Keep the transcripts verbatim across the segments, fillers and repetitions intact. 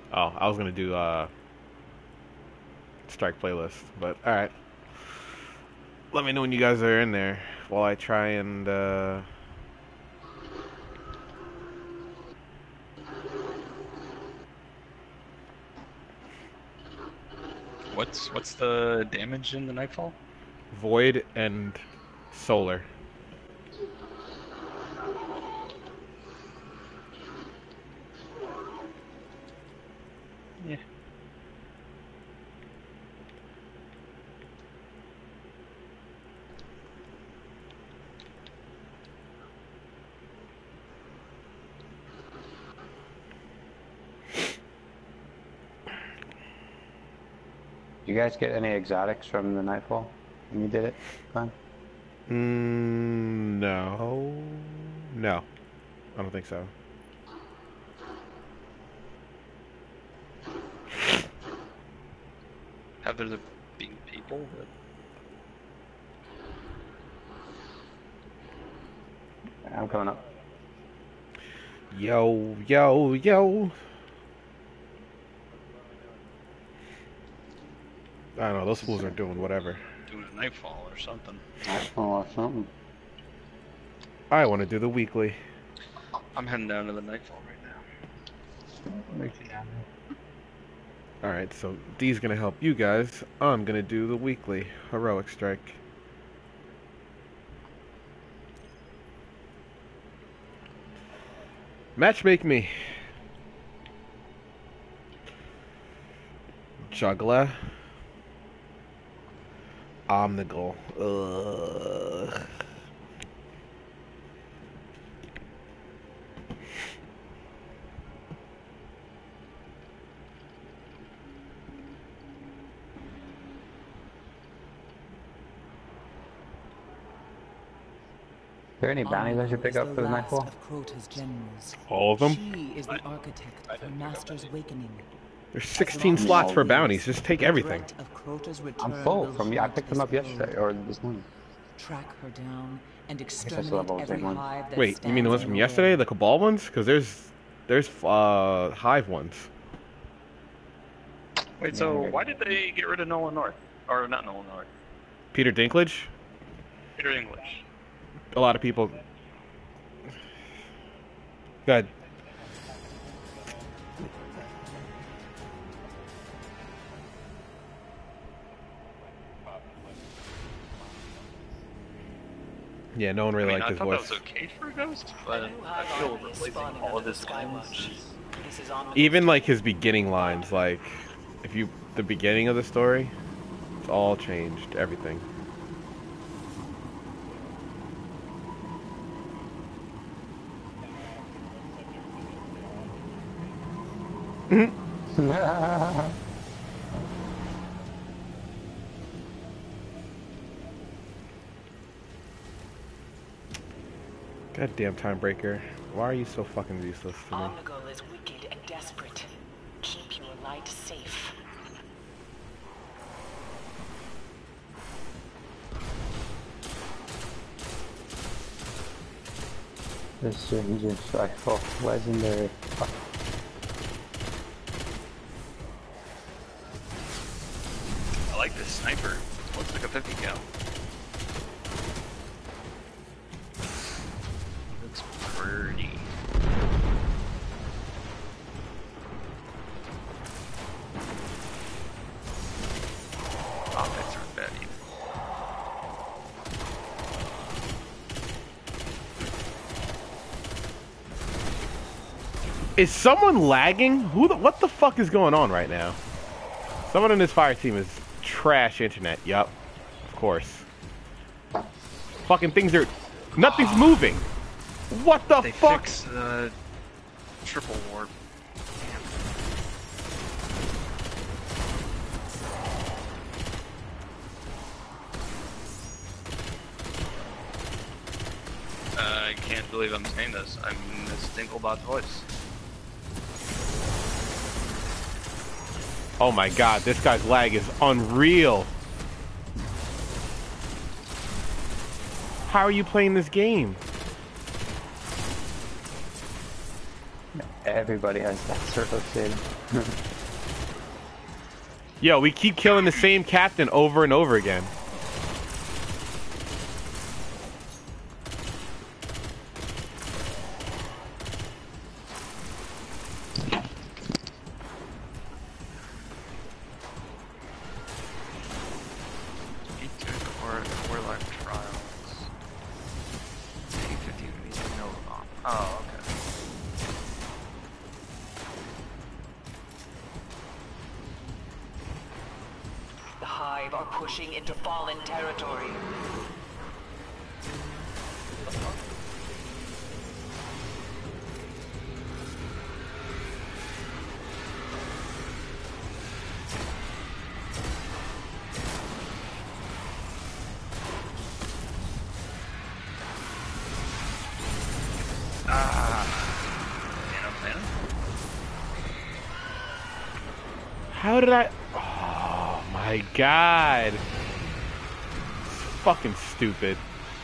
Oh, I was gonna do uh strike playlist, but all right. Let me know when you guys are in there while I try and uh What's what's the damage in the Nightfall? void and solar. Yeah. Did you guys get any exotics from the Nightfall when you did it, Glenn? Mm, no, no, I don't think so. Have there been people that I'm coming up. Yo, yo, yo. I don't know. Those fools are doing whatever. doing a Nightfall or something? Nightfall or something. I want to do the weekly. I'm heading down to the Nightfall right now. Alright, so D's gonna help you guys. I'm gonna do the weekly heroic strike. Matchmake me. Juggler. Omnigul. Ugh. Are there any bounties I should pick up for the Nightfall? Of Crota's generals. All of them? She is the architect I for didn't pick up Master's any. Awakening. There's sixteen slots for bounties. Just take everything. Of Crota's I'm return full will from I haunt picked them this up yesterday world. or this morning. Track her down and I still exterminate have all the every same ones. hive that Wait, you mean the ones stands from in yesterday? way. The Cabal ones? Because there's there's uh Hive ones. Wait, Yeah, so I'm why good. did they get rid of Nolan North? Or not Nolan North? Peter Dinklage. Peter English. A lot of people. Good. Yeah, no one I really mean, liked I his thought voice. that was okay for a ghost, but I feel replacing all of his lines. Even like his beginning lines, like if you the beginning of the story, it's all changed. Everything. Goddamn time breaker. Why are you so fucking useless to me? Omnigul is wicked and desperate. Keep your light safe. This Stranger's Rifle. Legendary. Fuck. I like this sniper. Looks like a fifty cal. Looks pretty. Optics aren't bad either. Is someone lagging? Who the, what the fuck is going on right now? Someone in this fire team is trash internet. Yup. Of course. Fucking things are... Nothing's moving. What the They fuck? fixed the triple warp. Uh, I can't believe I'm saying this. I'm Miss Dinklebot's voice. Oh my god, this guy's lag is unreal. How are you playing this game? Eh, everybody has that sort of shit. Yo, we keep killing the same captain over and over again. Oh, okay. The Hive are pushing into fallen territory. How did I... Oh my god. It's fucking stupid.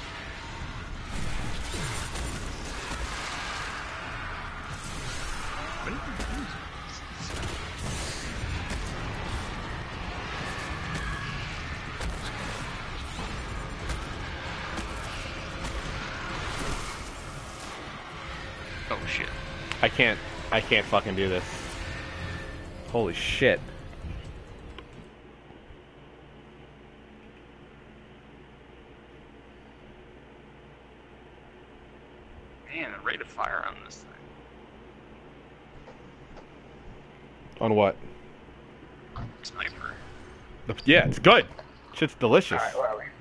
Oh shit. I can't... I can't fucking do this. Holy shit. Man, the rate of fire on this thing. On what? Sniper. The- Yeah, it's good. Shit's delicious. Alright, where are we?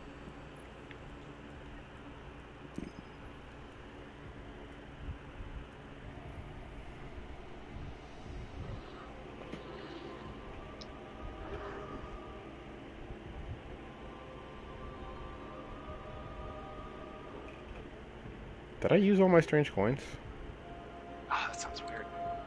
Did I use all my strange coins? Ah, that sounds weird.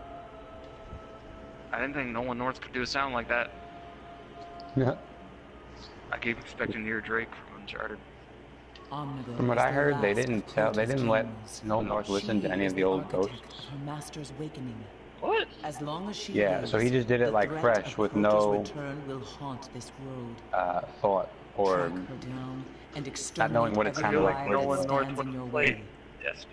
I didn't think Nolan North could do a sound like that. Yeah. I keep expecting to hear Drake from Uncharted. Omnigo From what is I the heard, they last didn't of tell, they Protoss didn't let generals. No North listen to She any is of the the old architect ghosts. of her master's awakening. What? As long as she Yeah, lives, so he just did it the like threat fresh of with Protoss no return will haunt this world. uh, thought or Track her down and exterminate knowing what it every sounded like lie originally. that Nolan North stands would in your have way. played Destiny.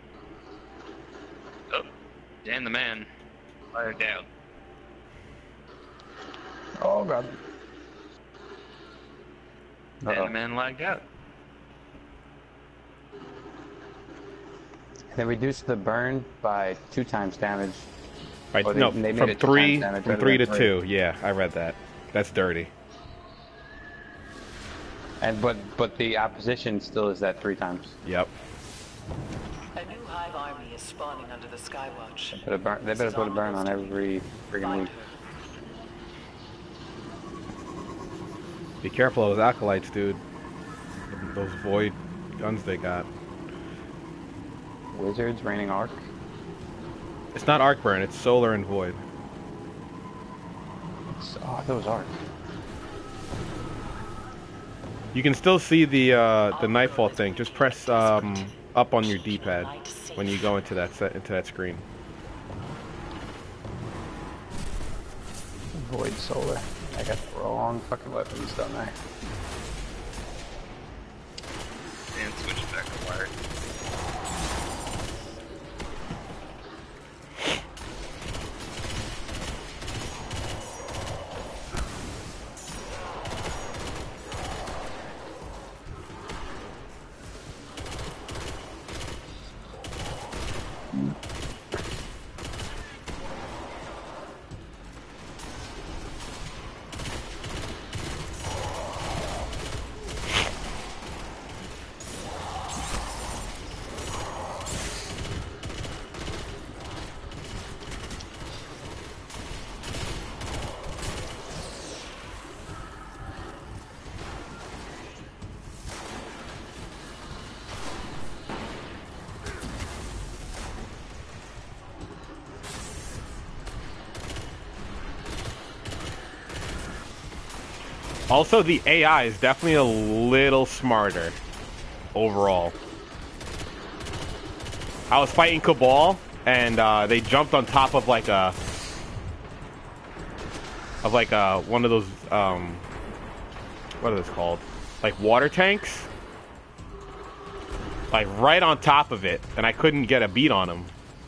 Oh, Dan the man. Fired down. oh god. Dan Uh-oh. the man lagged out. They reduced the burn by two times damage. Right, Or they- no, they made from it two three, times damage from rather three to than three. two. Yeah, I read that. That's dirty. And but but the opposition still is that three times. Yep. A new Hive army is spawning under the Skywatch. But a burn, they better put a burn on every friggin' Find week. her. Be careful of those acolytes, dude. Those void guns they got. Wizards, raining arc. It's not arc burn. It's solar and void. It's, oh, those arc. You can still see the uh, the nightfall thing. Just press um, up on your D-pad when you go into that set into that screen. Void solar. I got the wrong fucking weapons, don't I? Dan switched back to wired. Also, the A I is definitely a little smarter overall. I was fighting Cabal, and uh, they jumped on top of like a of like a one of those um, what are those called? Like water tanks, like right on top of it, and I couldn't get a beat on them.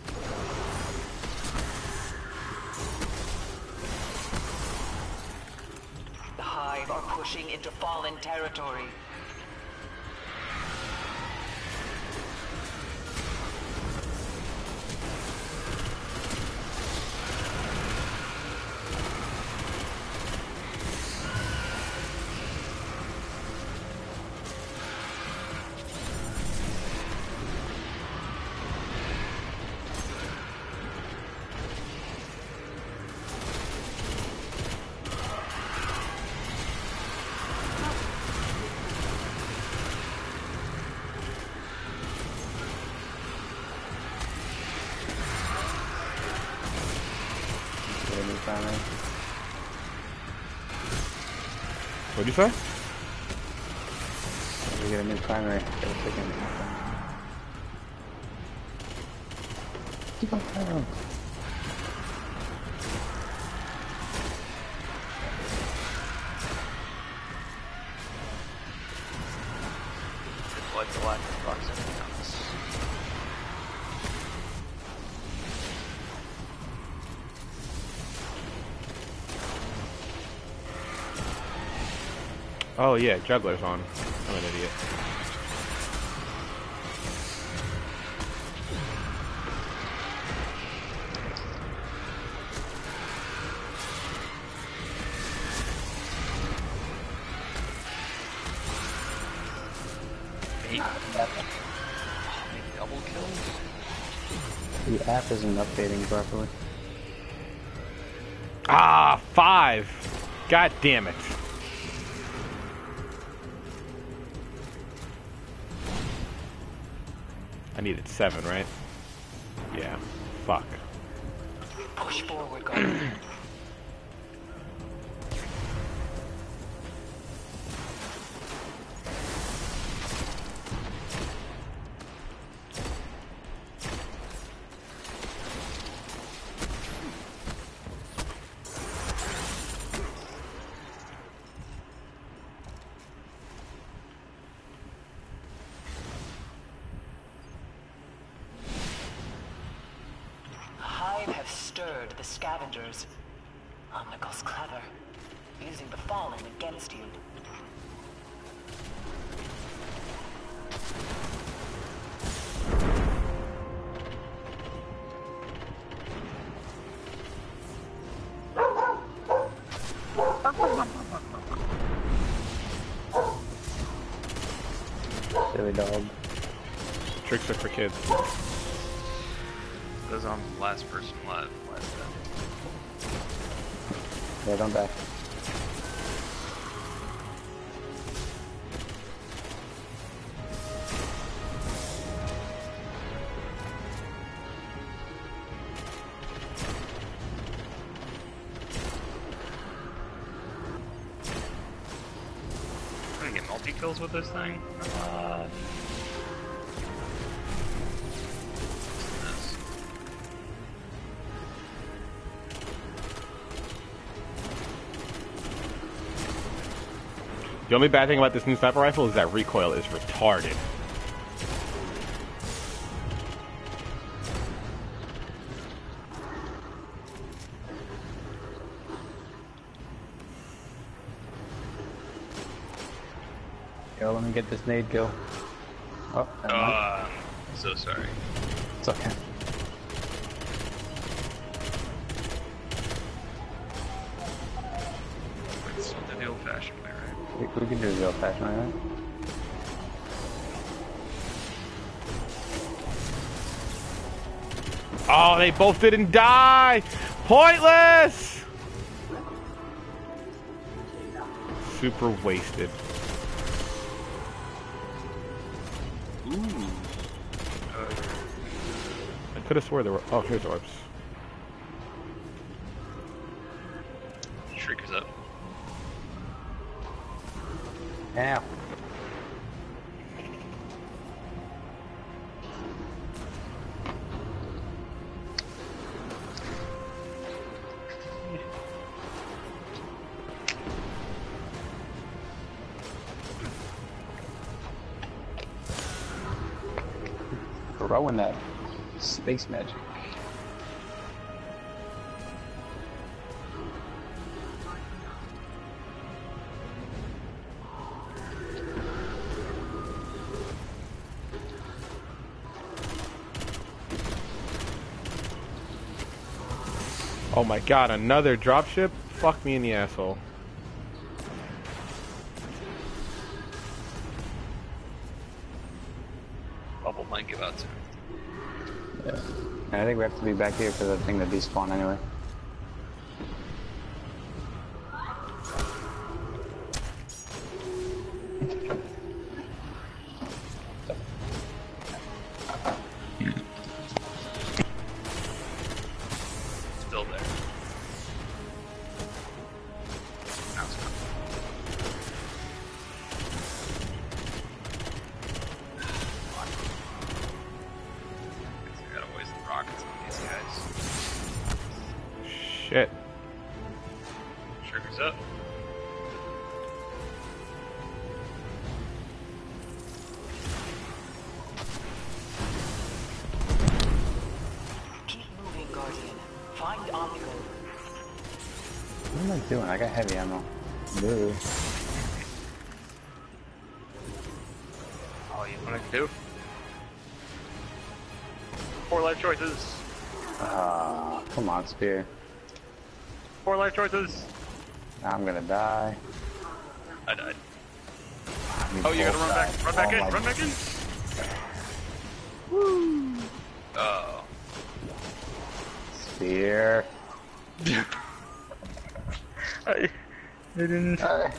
The Hive are pushing into fallen territory. What'd you say? We get a new primary. Keep on firing. It's like the lack of proximity on this. Oh yeah, juggler's on. I'm an idiot. Eight. Double kills. The app isn't updating properly. Ah, five. God damn it. I needed seven, right? Yeah. Fuck. Push forward, Guardian. Hive have stirred the scavengers. Omnicle's clever, using the fallen against you. Silly dog. Tricks are for kids. It was on last person live last time. Yeah, don't die. I'm gonna get multi kills with this thing. Uh, this. The only bad thing about this new sniper rifle is that recoil is retarded. Yo, let me get this nade kill. Oh, never mind. Uh, so sorry. It's okay. It's the old-fashioned way, right? We, we can do the old fashioned way, right? Oh, they both didn't die! Pointless! Super wasted. Ooh. Uh, I could have swore there were. Oh, here's orbs. Shrieker's up. Ow. throwing that space magic. Oh my god, another dropship? Fuck me in the asshole. Bubble might give out soon. Yeah. I think we have to be back here for the thing to despawn anyway. Still there. Now it's gone. Guess I gotta waste the rockets on these guys. Shit. Triggers up. Keep moving, Guardian. Find Omnigo. What am I doing? I got heavy ammo. Boo. Oh, you know what I can do? Four life choices. Ah, come on, Spear. Four life choices. Now I'm gonna die. I died. I need Oh, you gotta both run back. sides. Run back Oh in. my- Run back in. Woo. Oh. Spear. I, I didn't. Uh,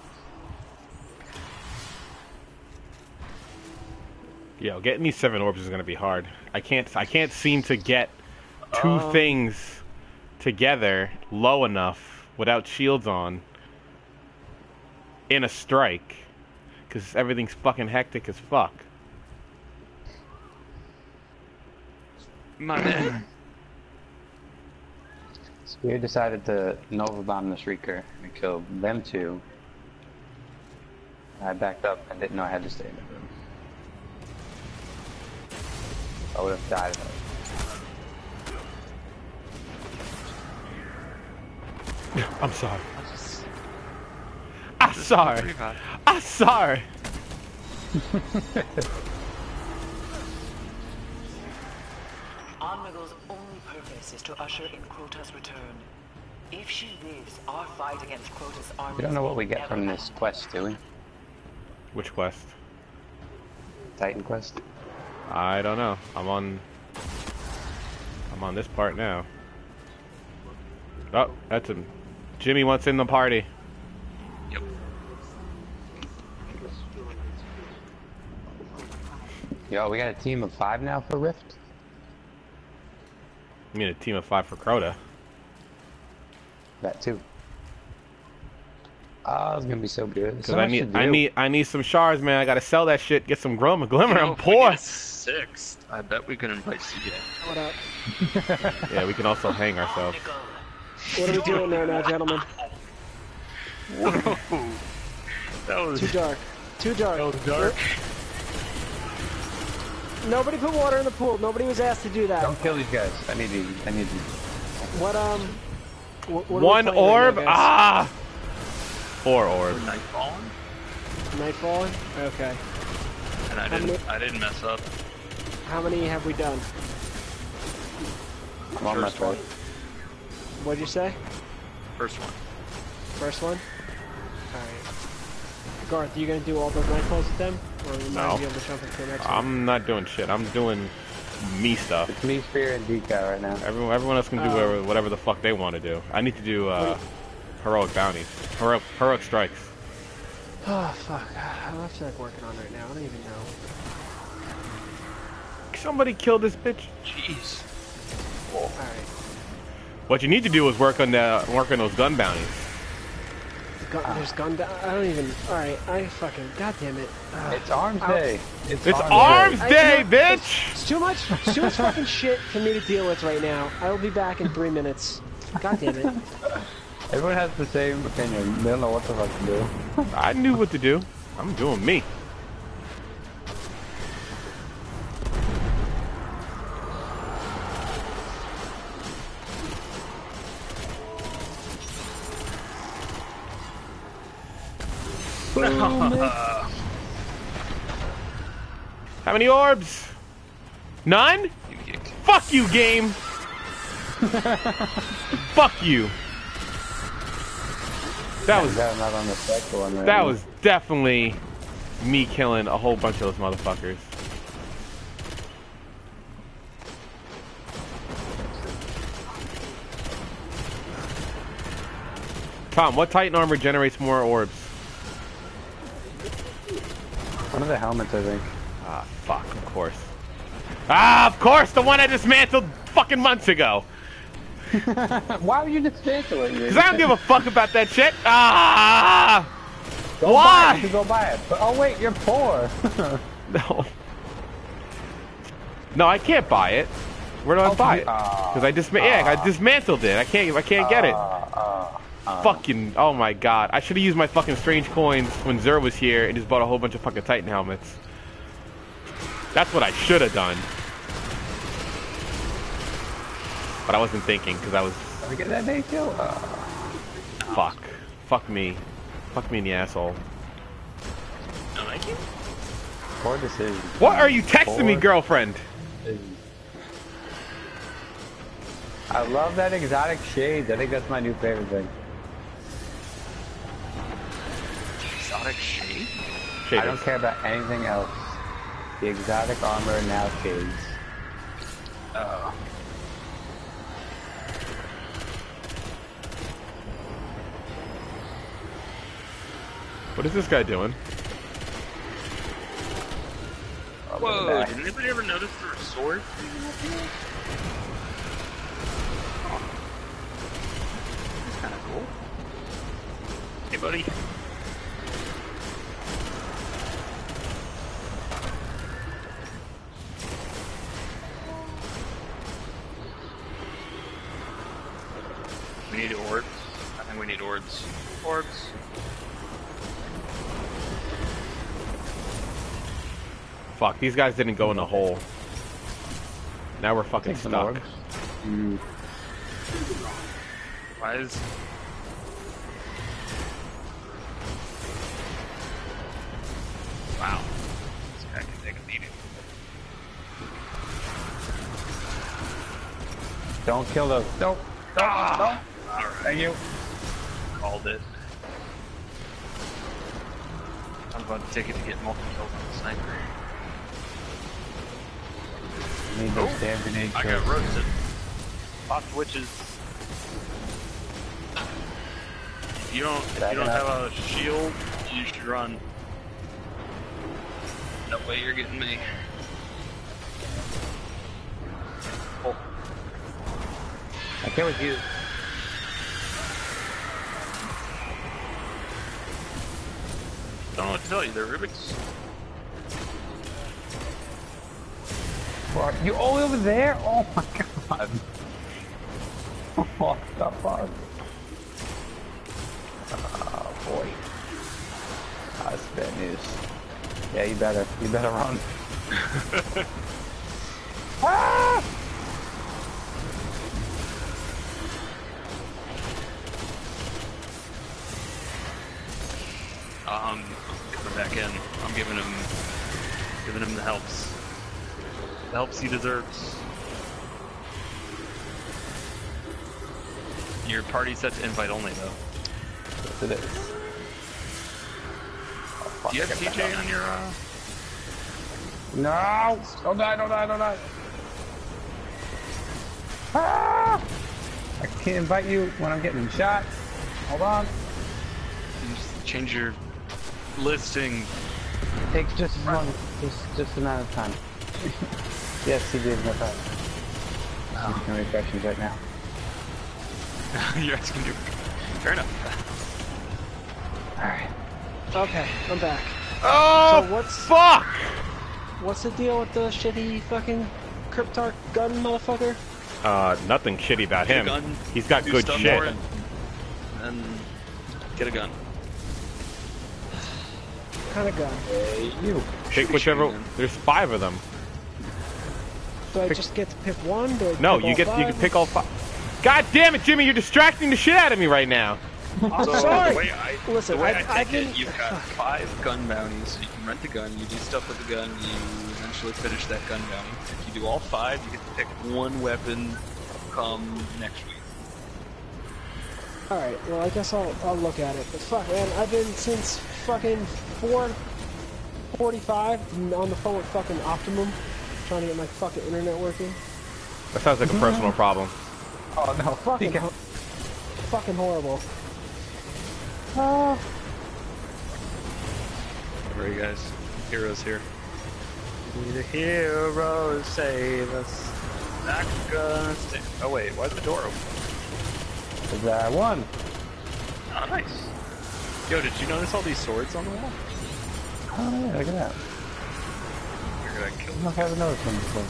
Yo, getting these seven orbs is gonna be hard. I can't I can't seem to get two Um. things together low enough without shields on in a strike. Cause everything's fucking hectic as fuck. My man. Spear decided to Nova Bomb the Shrieker and kill them two. I backed up and didn't know I had to stay in the room. I would have died. I'm sorry. I'm sorry. Pretty bad. I'm sorry. Omnigo's only purpose is to usher in Crota's return. If she lives, our fight against Crota's army. We don't know what we get from this quest, do we? Which quest? Titan quest? I don't know. I'm on I'm on this part now. Oh, that's him. Jimmy wants in the party. Yep. Yo, we got a team of five now for Rift? I mean a team of five for Crota. That too. Oh, it's gonna be so good. Because So I much to need I do. need I need some shards, man. I gotta sell that shit, get some Glimmer Glimmer. You know, I'm if we poor. get sixth, I bet we can invite C J. What up? Yeah, we can also hang ourselves. Omnigo. What are we doing there now, gentlemen? Whoa. That was Too dark. Too dark. that was dark. Nobody put water in the pool. Nobody was asked to do that. Don't kill these guys. I need you. I need you. What um? What, what are we One playing right orb? now, guys? Ah! Four orbs. Night falling, Nightfall. Okay. and I How didn't. many- I didn't mess up. How many have we done? I'm on my First one. throat. What'd you say? First one. First one. All right. Garth, you gonna do all those nightfalls with them, or you No. might be able to jump into the next one? I'm not doing shit. I'm doing me stuff. It's me, Spear, and D K right now. Everyone, everyone else can do Oh. whatever, whatever the fuck they want to do. I need to do uh, heroic bounties, heroic, heroic strikes. Oh fuck! I don't feel like working on right now. I don't even know. Somebody kill this bitch. Jeez. All right. What you need to do is work on the work on those gun bounties. Gun, there's gun. down- I don't even. All right. I fucking. God damn it. Ugh. It's Arms I'll- Day. It's Arms Arms I- Day, you know, bitch. It's too much. It's too much fucking shit for me to deal with right now. I will be back in three minutes. God damn it. Everyone has the same opinion. They don't know what the fuck to do. I knew what to do. I'm doing me. Uh, How many orbs? None? you geek. Fuck you, game! Fuck you. That was Glad I'm not on the cycle one right that now. was definitely me killing a whole bunch of those motherfuckers. Tom, what Titan armor generates more orbs? One of the helmets, I think. Ah, fuck, of course. Ah, of course, the one I dismantled fucking months ago. Why would you dismantle it? Because I don't give a fuck about that shit. Ah! Go Why? Buy it. You can go buy it. But, oh wait, you're poor. No. No, I can't buy it. Where do I Oh, buy you- it? ah, Because I disma- yeah, I dismantled it. I can't. I can't get it. Uh, uh, Fucking. Oh my god. I should have used my fucking strange coins when Zer was here and just bought a whole bunch of fucking Titan helmets. That's what I should have done. But I wasn't thinking because I was. Did we get that day too? Uh, Fuck. Fuck me. Fuck me in the asshole. No, thank you. poor decision. What are you texting me, Poor girlfriend? decision. I love that exotic shades. I think that's my new favorite thing. Exotic shade? I don't care about anything else. The exotic armor now shades. Oh. What is this guy doing? Whoa, did anybody ever notice there were swords? That's kind of cool. Hey, buddy. We need orbs. I think we need orbs. Orbs. Fuck, these guys didn't go in the hole. Now we're fucking Take some stuck. orbs. Mm. Why is... Wow. This guy can take a beating. Don't kill those. Don't. Don't. Ah! Don't. Alright. Thank you. Called it. I was about to take it to get multiple kills on the sniper. Need those damn grenade I kills. got roasted. Lots of witches. If you don't, if you don't have a shield, you should run. That way you're getting me. Oh. I can't with you. Don't know what to tell you, they're Rubik's. Are you all over there? Oh my god. What the fuck? Oh boy. Ah, that's bad news. Yeah, you better. You better run. Ah! Um, coming back in. I'm giving him, giving him the helps. The helps he deserves. Your party's set to invite only, though. Yes, it is. Oh, fuck, Do you have get T back J up. on your, uh... No! Don't die, don't die, don't die! Ah! I can't invite you when I'm getting shot. Hold on. You just change your listing. Takes just one, just just amount of time. Yes, he did enough time. Oh. No reflections right now. You're asking you. Fair enough. Alright. Okay, I'm back. Oh, So what's- fuck! What's the deal with the shitty fucking Cryptarch gun motherfucker? Uh, nothing shitty about Get a him. gun, He's got do good stuff shit. for it, and get a gun. What kind of gun? Hey, you. Pick Shooty whichever. shotgun. There's five of them. Do I Pick- just get to pick one? Do I No, pick you all get you five? can pick all five. God damn it, Jimmy! You're distracting the shit out of me right now. I'm So sorry. the way I, Listen, the way I've- I I've take it, been- you've got five gun bounties, so you can rent the gun, you do stuff with the gun, you eventually finish that gun bounty. If you do all five, you get to pick one weapon come next week. Alright, well I guess I'll, I'll look at it. But fuck man, I've been since fucking four forty-five on the phone with fucking Optimum, trying to get my fucking internet working. That sounds like a personal problem. Oh no, Fucking, fucking. ho fucking horrible. Uh, Where are you guys? Heroes here. Be the heroes save us. Not gonna stay. Oh wait, why's the door open? Is that one? Oh nice. Yo, did you notice all these swords on the wall? Oh yeah, look at that. You're gonna kill I don't know if I ever noticed one before.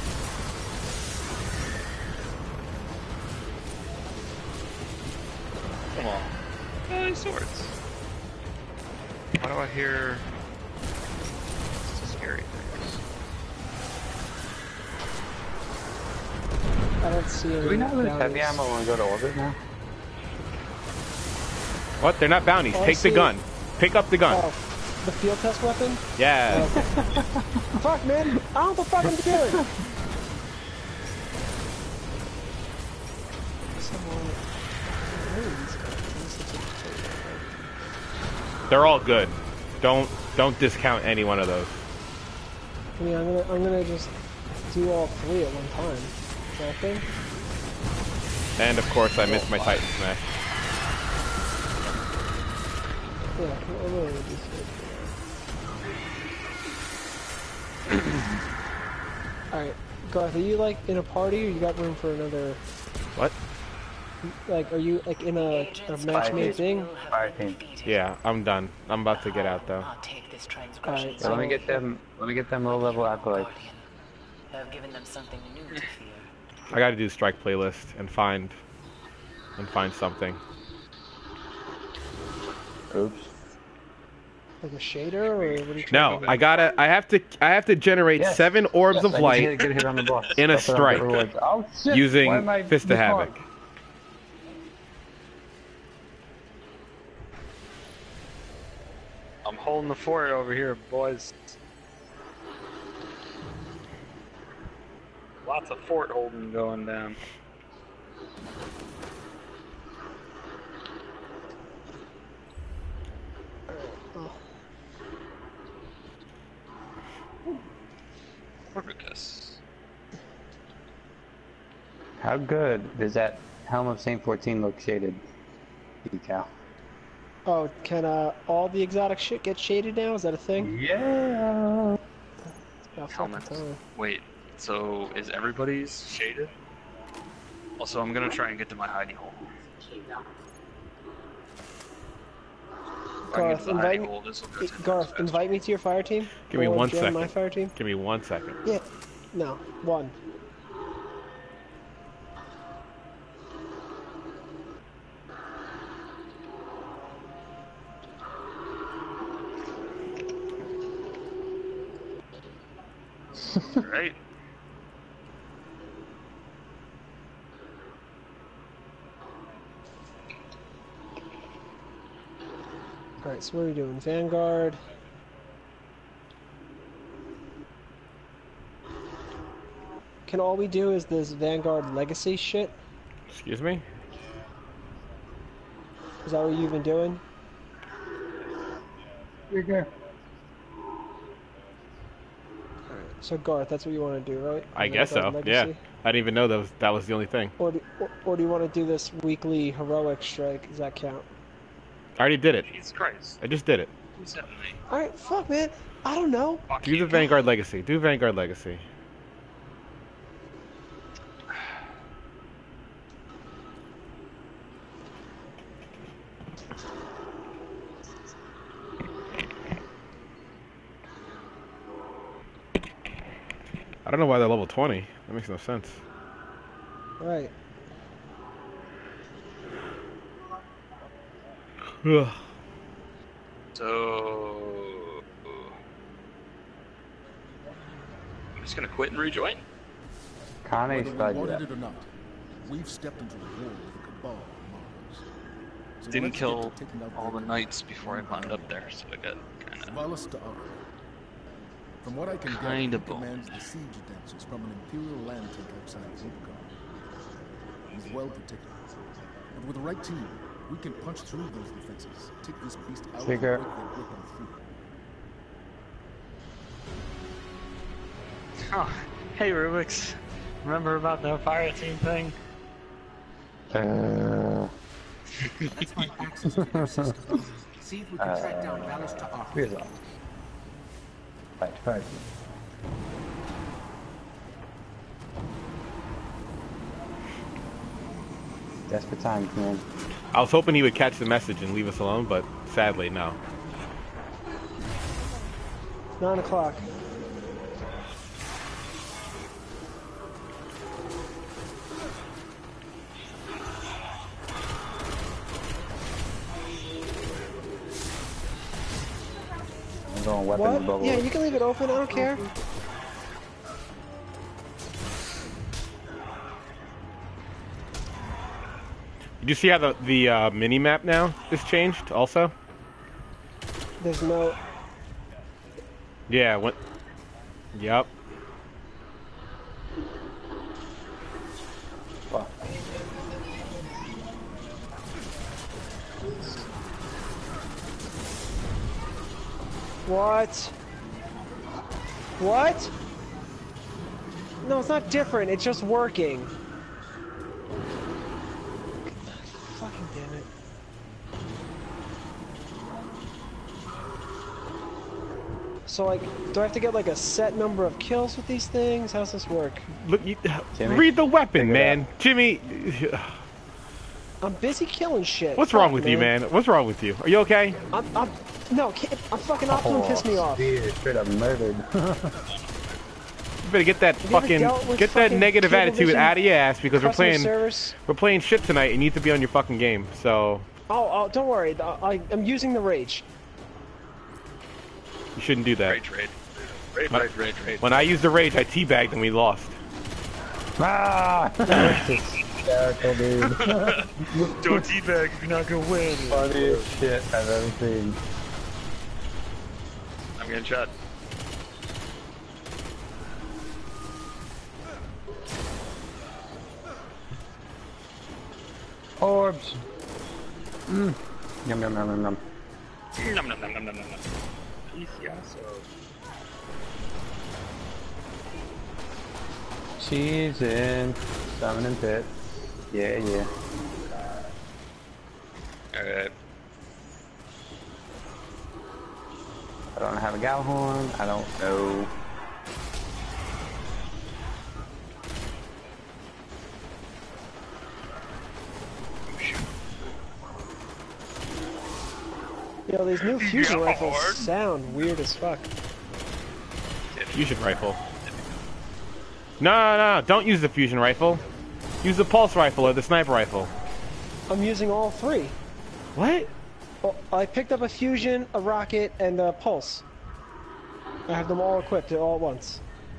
Come on. Oh, these swords. Why do I hear scary things? I don't see any. Do we not lose bounties. heavy ammo when we go to orbit now? What? They're not bounties. Oh, I Take the see. gun. Pick up the gun. Oh, the field test weapon? Yeah. Fuck man, I don't know what the fuck I'm doing. They're all good. Don't don't discount any one of those. I mean, I'm gonna, I'm gonna just do all three at one time. Is that a thing? And of course, I missed my Titan Smash. Yeah, I'm gonna do so. Alright, Garth, are you like in a party or you got room for another, What? like, are you like in a, a match-made thing? Fire team. Yeah, I'm done. I'm about to get out though. Not take this transgression Alright, So let me get them. Let me get them low level acolytes. Have given them something new to fear. I gotta do strike playlist and find and find something. Oops. Like a shader, or what are you trying No, to do? I gotta. I have to. I have to generate Yes. seven orbs Yes, of I light need to get a hit on the boss. in a That's what I'm strike getting towards. Oh, shit. using Why am I Fist of this Havoc. far? I'm holding the fort over here, boys. Lots of fort holding going down. Orbicus. How good does that Helm of Saint fourteen look shaded? Decal. Oh, can uh, all the exotic shit get shaded now? Is that a thing? Yeah. Yeah, fucking Helmets. time. Wait, so is everybody's shaded? Also, I'm gonna try and get to my hidey hole. If I can get Garth, to the hidey invite, hole, this will go me- ten times Garth, faster. invite me to your fire team. Give me Or one join second. my fire team. Give me one second. Yeah, no, one. Right? Alright, so what are we doing? Vanguard. Can all we do is this Vanguard Legacy shit? Excuse me? Is that what you've been doing? You're good. So Garth, that's what you want to do, right? I guess so. Vanguard Yeah. Legacy? I didn't even know that was that was the only thing. Or do, or, or do you want to do this weekly heroic strike? Does that count? I already did it. Jesus Christ. I just did it. Who's hitting me? Alright, fuck man. I don't know. Fuck Do the you. Vanguard Legacy. Do Vanguard Legacy. I don't know why they're level twenty. That makes no sense. Right. Ugh. So... I'm just gonna quit and rejoin? Kane's Whether we glad you wanted that. it or not, we've stepped into the war with the Cabal on Mars. So didn't let's kill get to taking out all the the knights before I climbed up there, so I got kind of Valasta Ar. From what I can gather, Kinda he commands the siege advances from an Imperial land tank outside of Rubicon. He's well protected. But with the right team, we can punch through those defenses, take this beast out Trigger. and break their grip on food. Oh, hey Rubix. Remember about the fire team thing? Uh, Let's find access to their system. See if we can track down Valista Ar. here's all. Fight, fight. Desperate times, man. I was hoping he would catch the message and leave us alone, but sadly, no. Nine o'clock. I'm going weapons What? bubble. Yeah, you can leave it open. I don't care. Did you see how the the uh, mini map now is changed? Also, There's no. yeah. What? Yep. Wow. What? What? No, it's not different. It's just working. Fucking damn it. So, like, do I have to get, like, a set number of kills with these things? How's this work? Look, you, Jimmy, read the weapon, figure it man. Jimmy, I'm busy killing shit. what's wrong Fuck, with you, man? What's wrong with you? Are you okay? I'm, I'm, no, can't, I'm fucking Optimum pissed me off. Dude, straight up murdered. You better get that Have you ever fucking dealt with get that fucking negative Cablevision attitude out of your ass because we're customer playing service? we're playing shit tonight. You need to be on your fucking game. So Oh, oh, don't worry. I, I, I'm using the rage. you shouldn't do that. rage raid. Raid, My- raid, raid, raid. When I used the rage, I teabagged and we lost. Ah! That was hysterical, dude. Don't teabag if you're not gonna win. Funniest shit I've ever seen. I'm getting shot. Orbs. Mm. Yum yum yum yum yum. Nom, nom, nom, nom, nom, nom, nom. She's in summoning pit. Yeah, yeah. Alright. I don't have a Galhorn. I don't know. Yo, these new fusion rifles sound weird as fuck. Fusion rifle. No, no, no, don't use the fusion rifle. Use the pulse rifle or the sniper rifle. I'm using all three. What? Well, I picked up a fusion, a rocket, and a pulse. I have them all equipped all at once.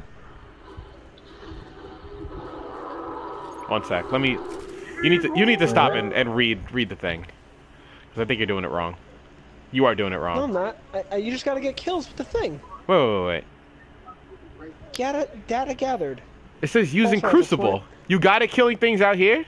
One sec. Let me. You need to. You need to stop and, and read read the thing, because I think you're doing it wrong. You are doing it wrong. No, I'm not. I, I, you just gotta get kills with the thing. Wait, wait, wait, wait. Data, data gathered. It says using Pulse rifle, Crucible. point. You got it killing things out here?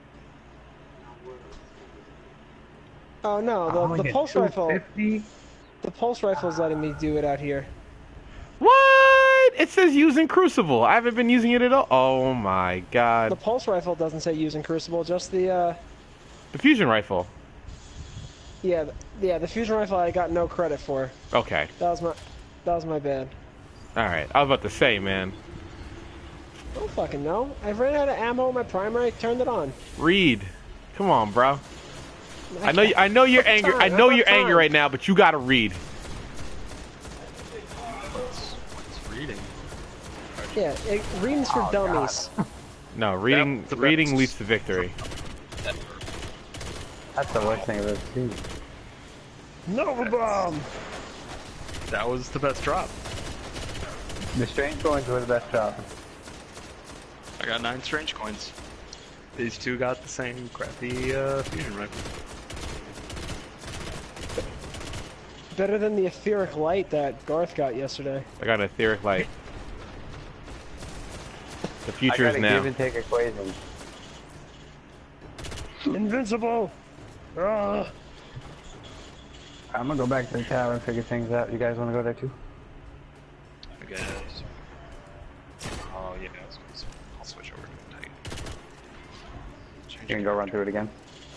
Oh no, the, Only the get pulse rifle. two fifty? The pulse rifle's letting me do it out here. What? It says using Crucible. I haven't been using it at all. Oh my god. The pulse rifle doesn't say using Crucible, just the uh, The fusion rifle. yeah, the, yeah, the fusion rifle I got no credit for. Okay. That was my, that was my bad. Alright. I was about to say, man. I don't fucking know. I ran out of ammo in my primary, turned it on. Read. Come on, bro. I know. You, I know you're angry. I know you're angry right now, but you gotta read. It's reading. Yeah, it, reading's for Oh, dummies. No, reading. That- the reading best. leads to victory. That's the worst thing I've ever seen. Nova bomb. That was the best drop. The strange coins were the best drop. I got nine strange coins. These two got the same crappy uh, fusion rifle. Better than the etheric light that Garth got yesterday. I got an etheric light. The I future got is a now. give and take equation. Invincible! Ah. I'm gonna go back to the tower and figure things out. You guys wanna go there too? I guess. Oh yeah, I'll switch, I'll switch over to Titan. You can go run through it again?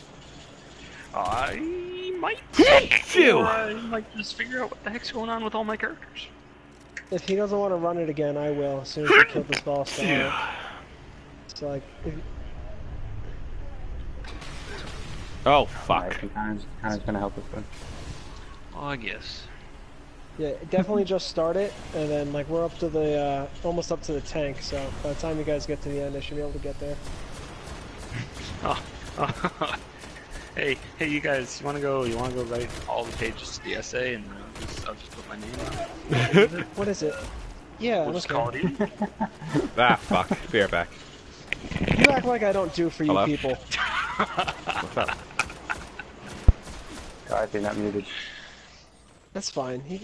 I might. You! Or I might just figure out what the heck's going on with all my characters. If he doesn't want to run it again, I will, as soon as we kill this boss guy. It's like... If... Oh, fuck. Connor's, Connor's gonna help us with. Oh, I guess. Yeah, definitely just start it, and then, like, we're up to the, uh, almost up to the tank, so by the time you guys get to the end, I should be able to get there. Oh. Hey, hey, you guys, you wanna go? You wanna go write all the pages to the essay, and I'll just, I'll just put my name on it. What is it? Yeah, We'll just call it Eden. Ah, fuck. Be right back. You act like I don't do for you Hello? people. What's up? Guys, you're not muted. That's fine. He...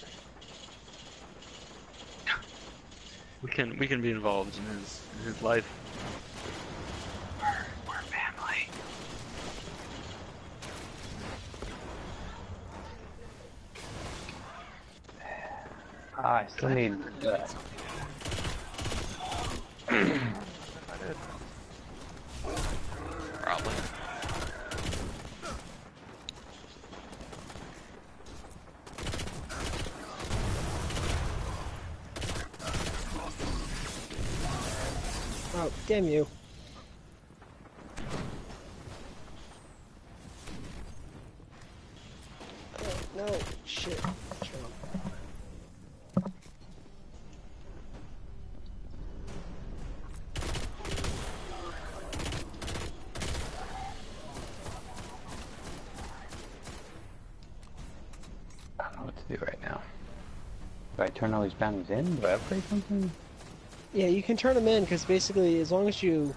We can we can be involved in his in his life. We're, we're family. Ah, I still need. Uh, Probably. Oh, damn you. Oh, no, shit. What's wrong? I don't know what to do right now. Do I turn all these bounties in? Do I upgrade something? Yeah, you can turn them in, because basically, as long as you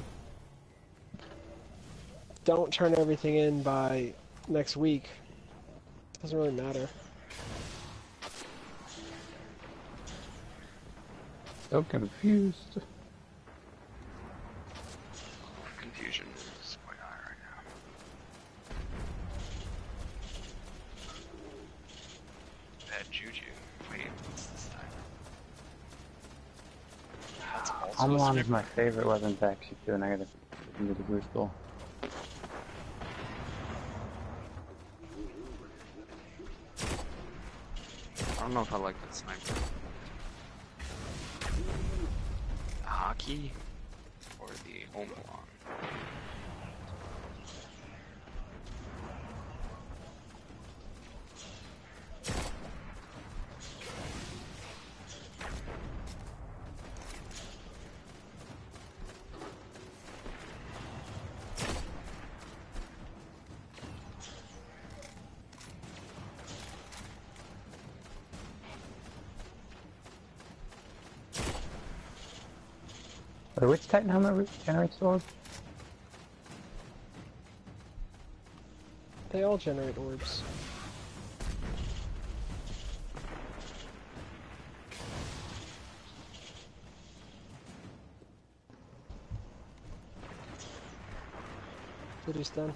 don't turn everything in by next week, it doesn't really matter. So confused. Confusion is quite high right now. Bad juju. Wait, what's this time? That's all supposed to Omlon be- is my favorite weapon to actually do, and I gotta do the boost goal. I don't know if I like that sniper. The hockey or the Omlon? Wait, which Titan helmet generates orbs? They all generate orbs. Duty's done.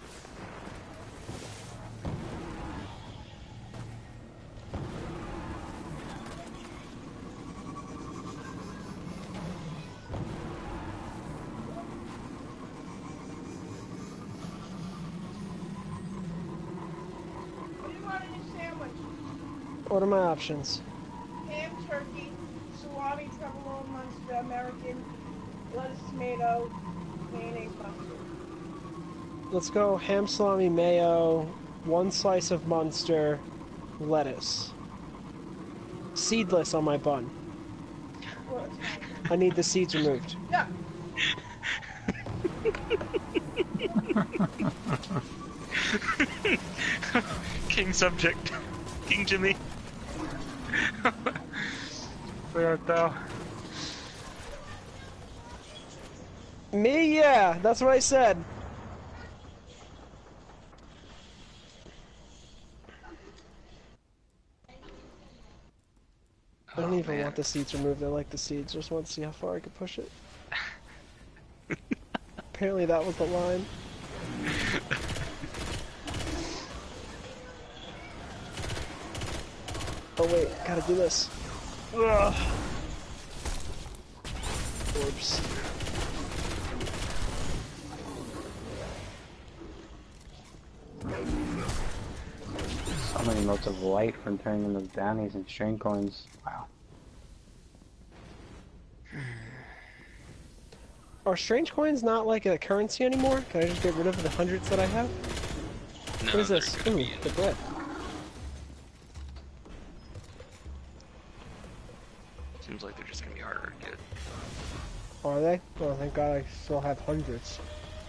What are my options? Ham, turkey, salami, provolone, Munster, American, lettuce, tomato, mayonnaise, mustard. Let's go ham, salami, mayo, one slice of Munster, lettuce. Seedless on my bun. What? I need the seeds removed. Yeah. King subject. King Jimmy. Where art thou? Me, yeah, that's what I said. I don't Oh, even man. want the seats removed. I like the seats. Just want to see how far I could push it. Apparently that was the line. Oh wait, gotta do this. Ugh. Orbs. So many motes of light from turning into bounties and strain coins. Wow. Are strange coins not like a currency anymore? Can I just get rid of the hundreds that I have? No, What is they're this? gonna Ooh, be in- the bread. Seems like they're just gonna be harder to get. Are they? Oh, thank God I still have hundreds.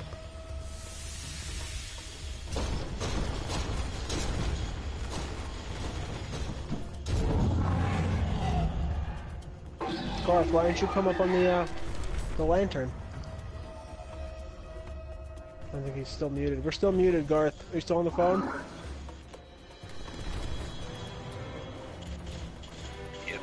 Garth, why didn't you come up on the, uh, the lantern? I think he's still muted. We're still muted, Garth. Are you still on the phone? Yep.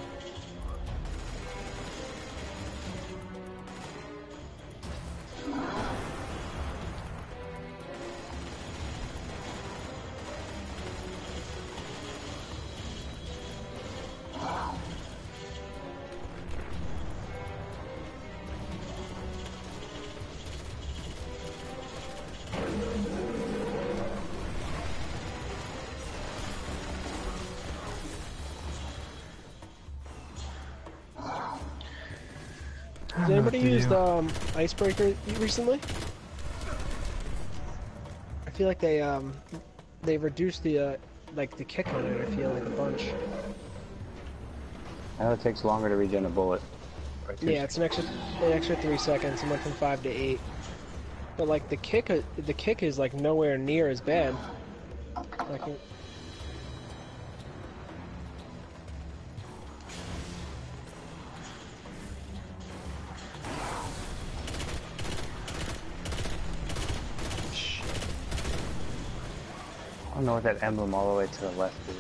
Has anybody used um, Icebreaker recently? I feel like they um, they reduced the uh, like the kick on it. I feel like a bunch. I know it takes longer to regen a bullet. By two Yeah, it's an extra an extra three seconds. It went from five to eight. But like the kick, uh, the kick is like nowhere near as bad. Like. It, I don't know what that emblem all the way to the left is.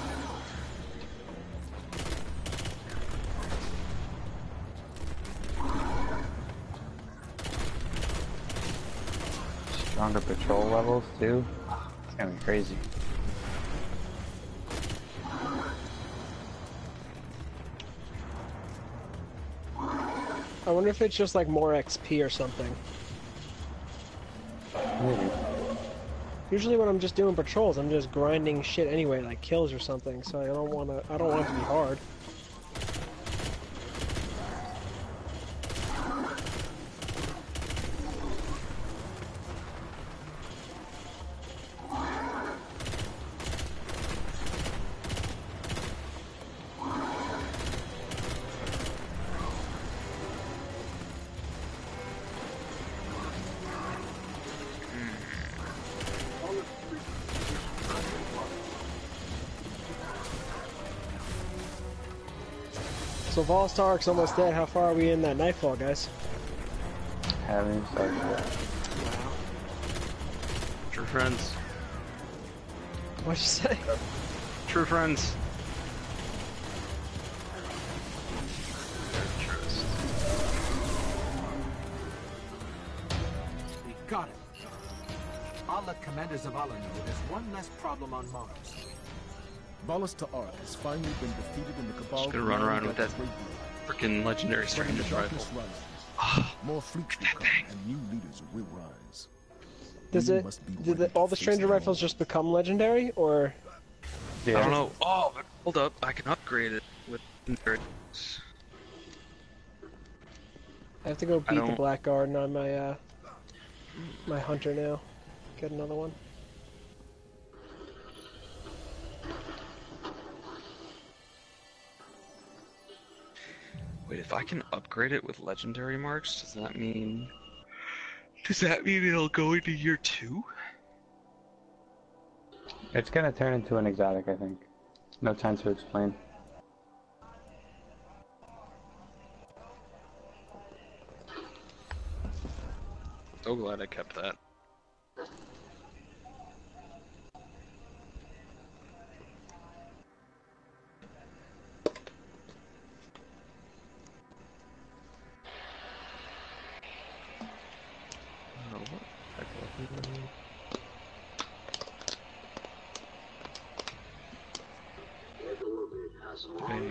Stronger patrol levels too? It's gonna be crazy. I wonder if it's just like more X P or something. Maybe. Usually when I'm just doing patrols, I'm just grinding shit anyway, like kills or something. So I don't want to. I don't want it to be hard. So Volstark's almost dead. How far are we in that Nightfall, guys? Haven't even started yet. True friends. What'd you say? True friends. We got it. I'll let Commander Zavala know there's one less problem on Mars. Valus Ta'arak has finally been defeated in the Cabal. Just gonna run around with that freaking legendary stranger's rifle. More fleets will come, and new leaders will rise. Does it? Did the, all the Stranger rifles just become legendary, or? Yeah. I don't know. Oh, but hold up. I can upgrade it with. I have to go I beat the don't- Blackguard on my uh, my hunter now. Get another one. Wait, if I can upgrade it with legendary marks, does that mean... Does that mean it'll go into year two? It's gonna turn into an exotic, I think. No time to explain. So glad I kept that.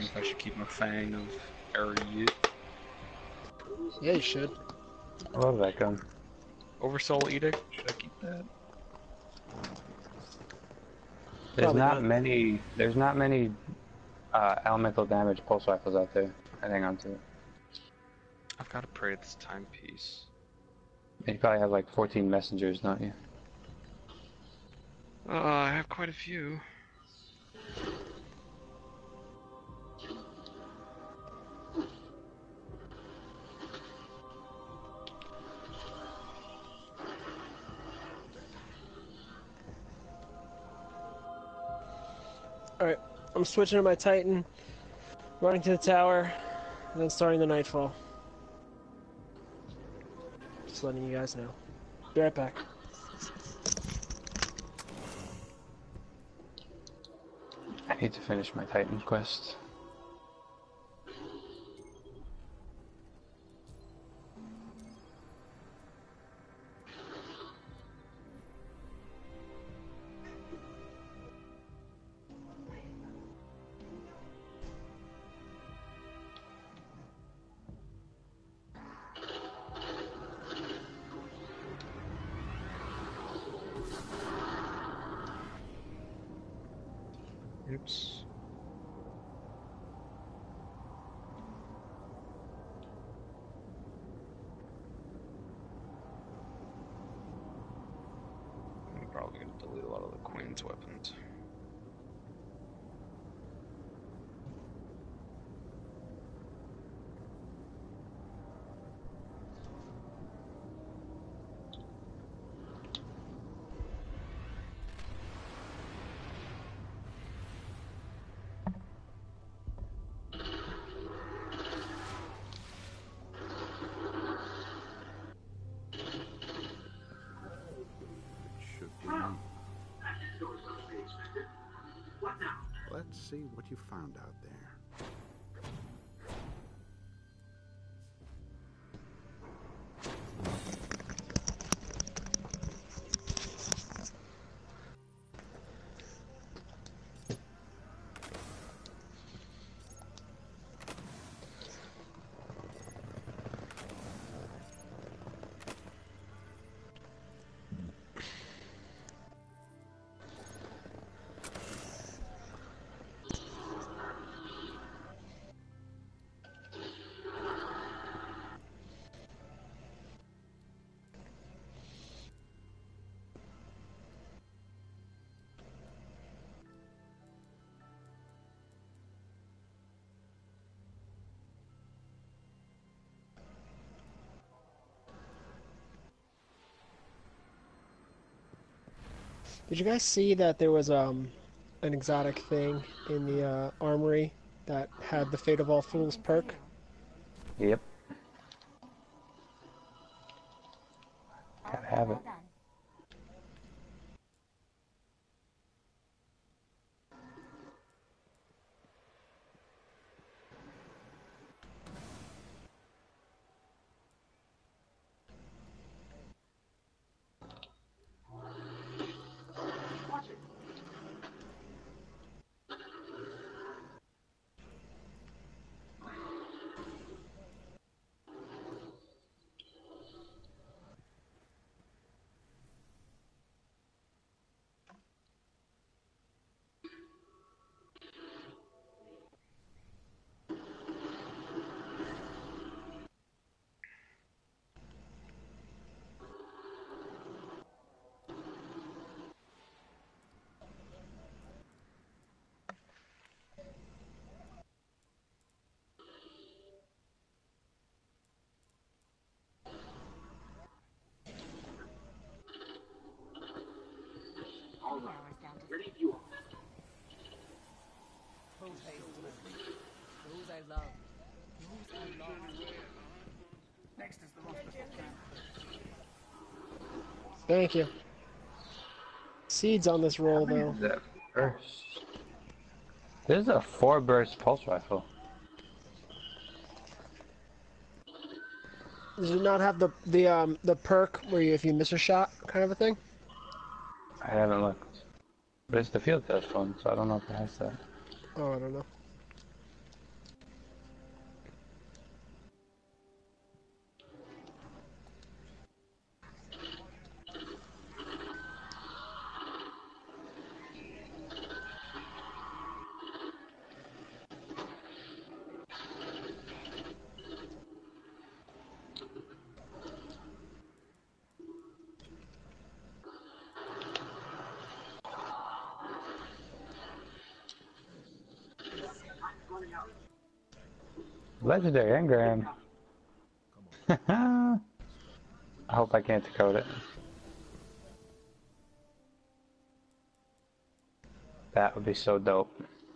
if I should keep my Fang of Ariat. Yeah, you should. I love that gun. Oversoul Edict, should I keep that? There's Probably not, not. many. There's not many uh, elemental damage pulse rifles out there. I hang on to it. I've got to pray at this timepiece. You probably have like fourteen messengers, don't you? Uh, I have quite a few. Alright, I'm switching to my Titan, running to the tower, and then starting the Nightfall. Just letting you guys know. Be right back. I need to finish my Titan quest. Oops. I'm probably going to delete a lot of the Queen's weapons. Let's see what you found out there. Did you guys see that there was um an exotic thing in the uh, armory that had the Fate of All Fools perk? Yep. Gotta have it. Ready you are. Those I love. Those I love. Next is the roster. Thank you. Seeds on this roll, though. That burst. This is a four burst pulse rifle. Does it not have the the um the perk where you, if you miss a shot, kind of a thing? I haven't looked. But it's the field test one, so I don't know if it has that. Oh, I don't know. Legendary engram. I hope I can't decode it. That would be so dope.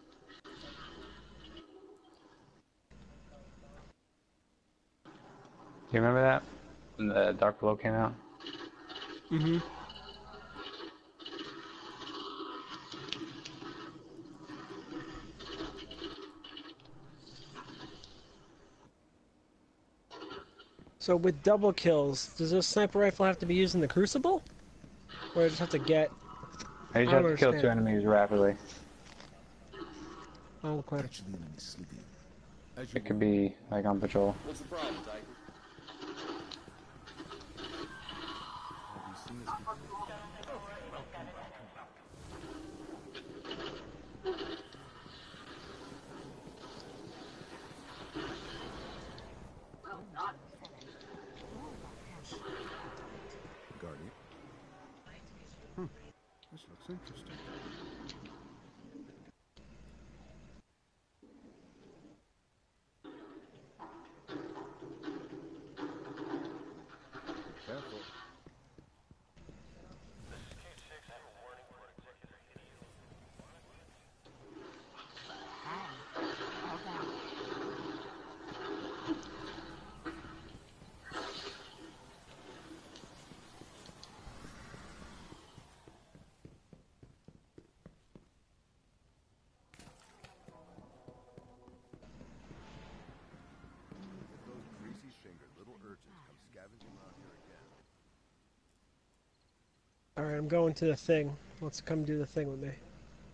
Do you remember that? When the Dark Below came out? Mm-hmm. So with double kills, does this sniper rifle have to be used in the Crucible? Or I just have to get... I just I have don't to kill understand. two enemies rapidly. Oh, okay. Catch the enemy sleeping. As you It could be like on patrol. What's the problem, Tiger? have you seen this before? Guardian. Hmm. This looks interesting. Careful. If those greasy-fingered little urchins come scavenging around here again. Alright, I'm going to the thing. Let's come do the thing with me.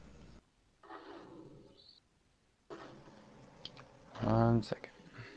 One second.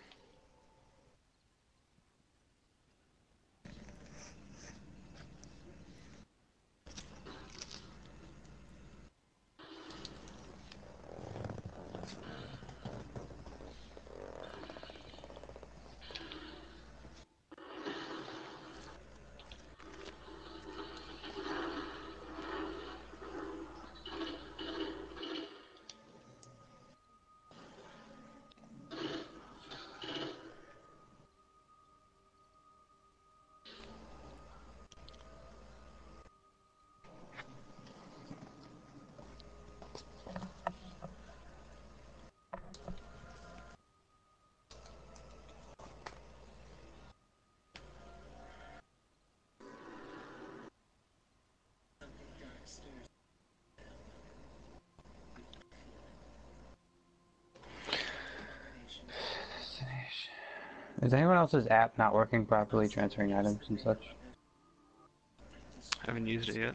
Is anyone else's app not working properly, transferring items and such? Haven't used it yet.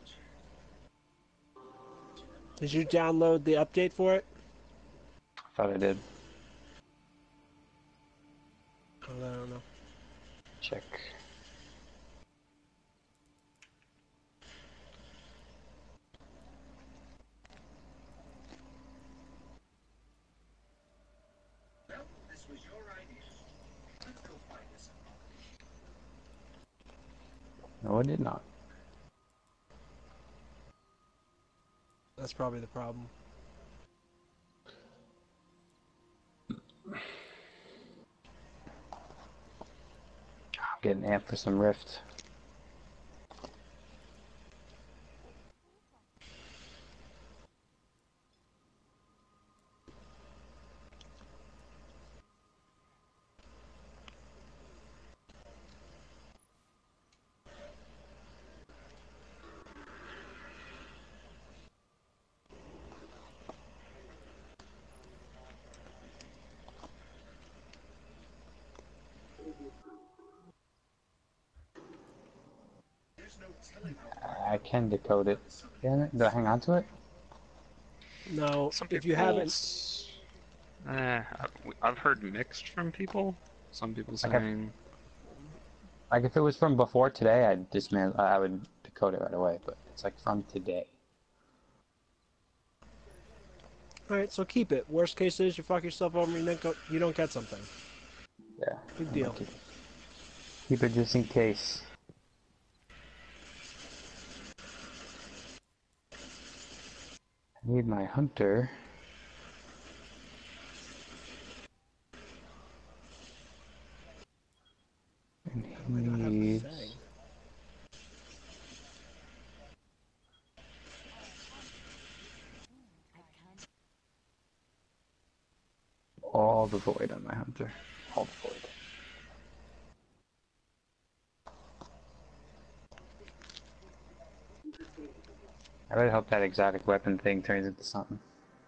Did you download the update for it? Thought I did. Oh, I don't know. Check. No, I did not. That's probably the problem. I'm getting amped for some Rift. I can decode it. Damn it, do I hang on to it? No, Some if you people- haven't... Eh, I- I've heard mixed from people. Some people Like I- saying Like if it was from before today, I'd dismantle. I would decode it right away. But it's like from today. Alright, so keep it. Worst case is you fuck yourself over and you don't, go, you don't get something. Yeah. Big I'm deal. gonna Keep, keep it just in case. I need my hunter. all the void on my hunter. All the void. I really hope that exotic weapon thing turns into something.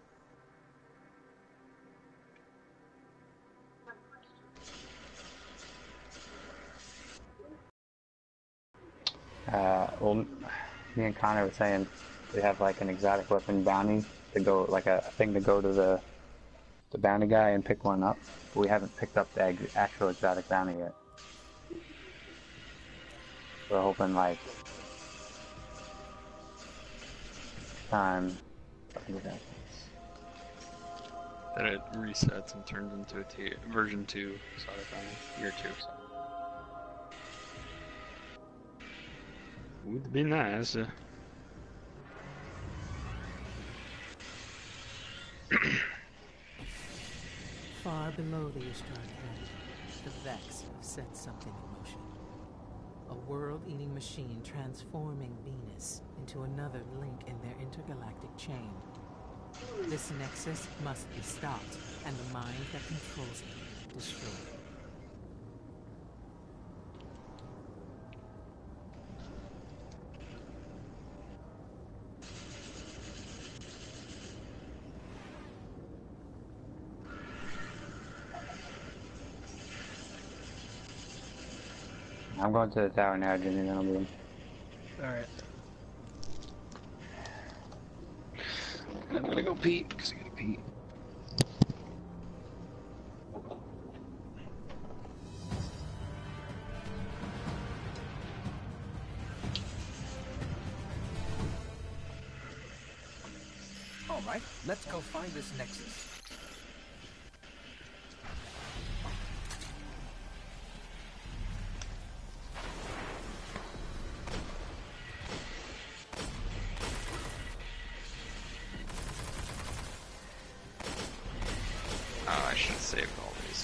Uh, well, me and Connor were saying we have like an exotic weapon bounty to go, like a thing to go to the the bounty guy and pick one up. But we haven't picked up the actual exotic bounty yet. We're hoping like time. Then it resets and turns into a tier, version two exotic bounty, year two. So. Would be nice. Uh... Far below the Ystrad head, the Vex have set something in motion. A world-eating machine transforming Venus into another link in their intergalactic chain. This nexus must be stopped, and the mind that controls it destroyed. I'm going to the tower now, Jimmy, then I'll be in. Alright. I'm gonna go pee, because I gotta pee. Alright, let's go find this nexus. Oh, I should have saved all these.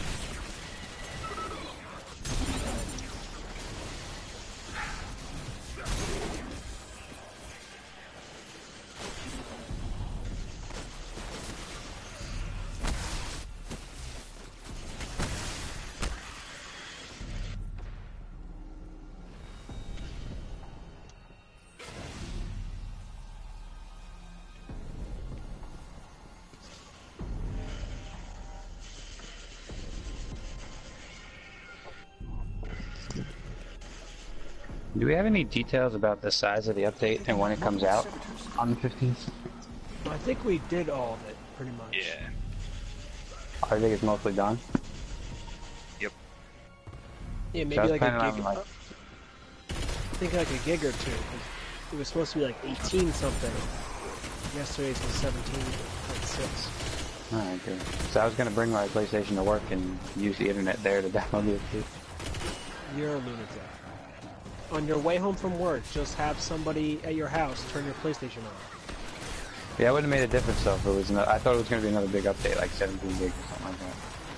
Do we have any details about the size of the update and when it comes out on the fifteenth? I think we did all of it, pretty much. Yeah. I think it's mostly done. Yep. Yeah, maybe So I was like a planning on, gig. like- I think like a gig or two. 'Cause it was supposed to be like eighteen something. Yesterday's was seventeen point six. Alright, good. So I was gonna bring my PlayStation to work and use the internet there to download the update. You're a lunatic. On your way home from work, just have somebody at your house turn your PlayStation on. Yeah, it wouldn't have made a difference though if it was. No, I thought it was gonna be another big update, like seventeen gigs or something like that.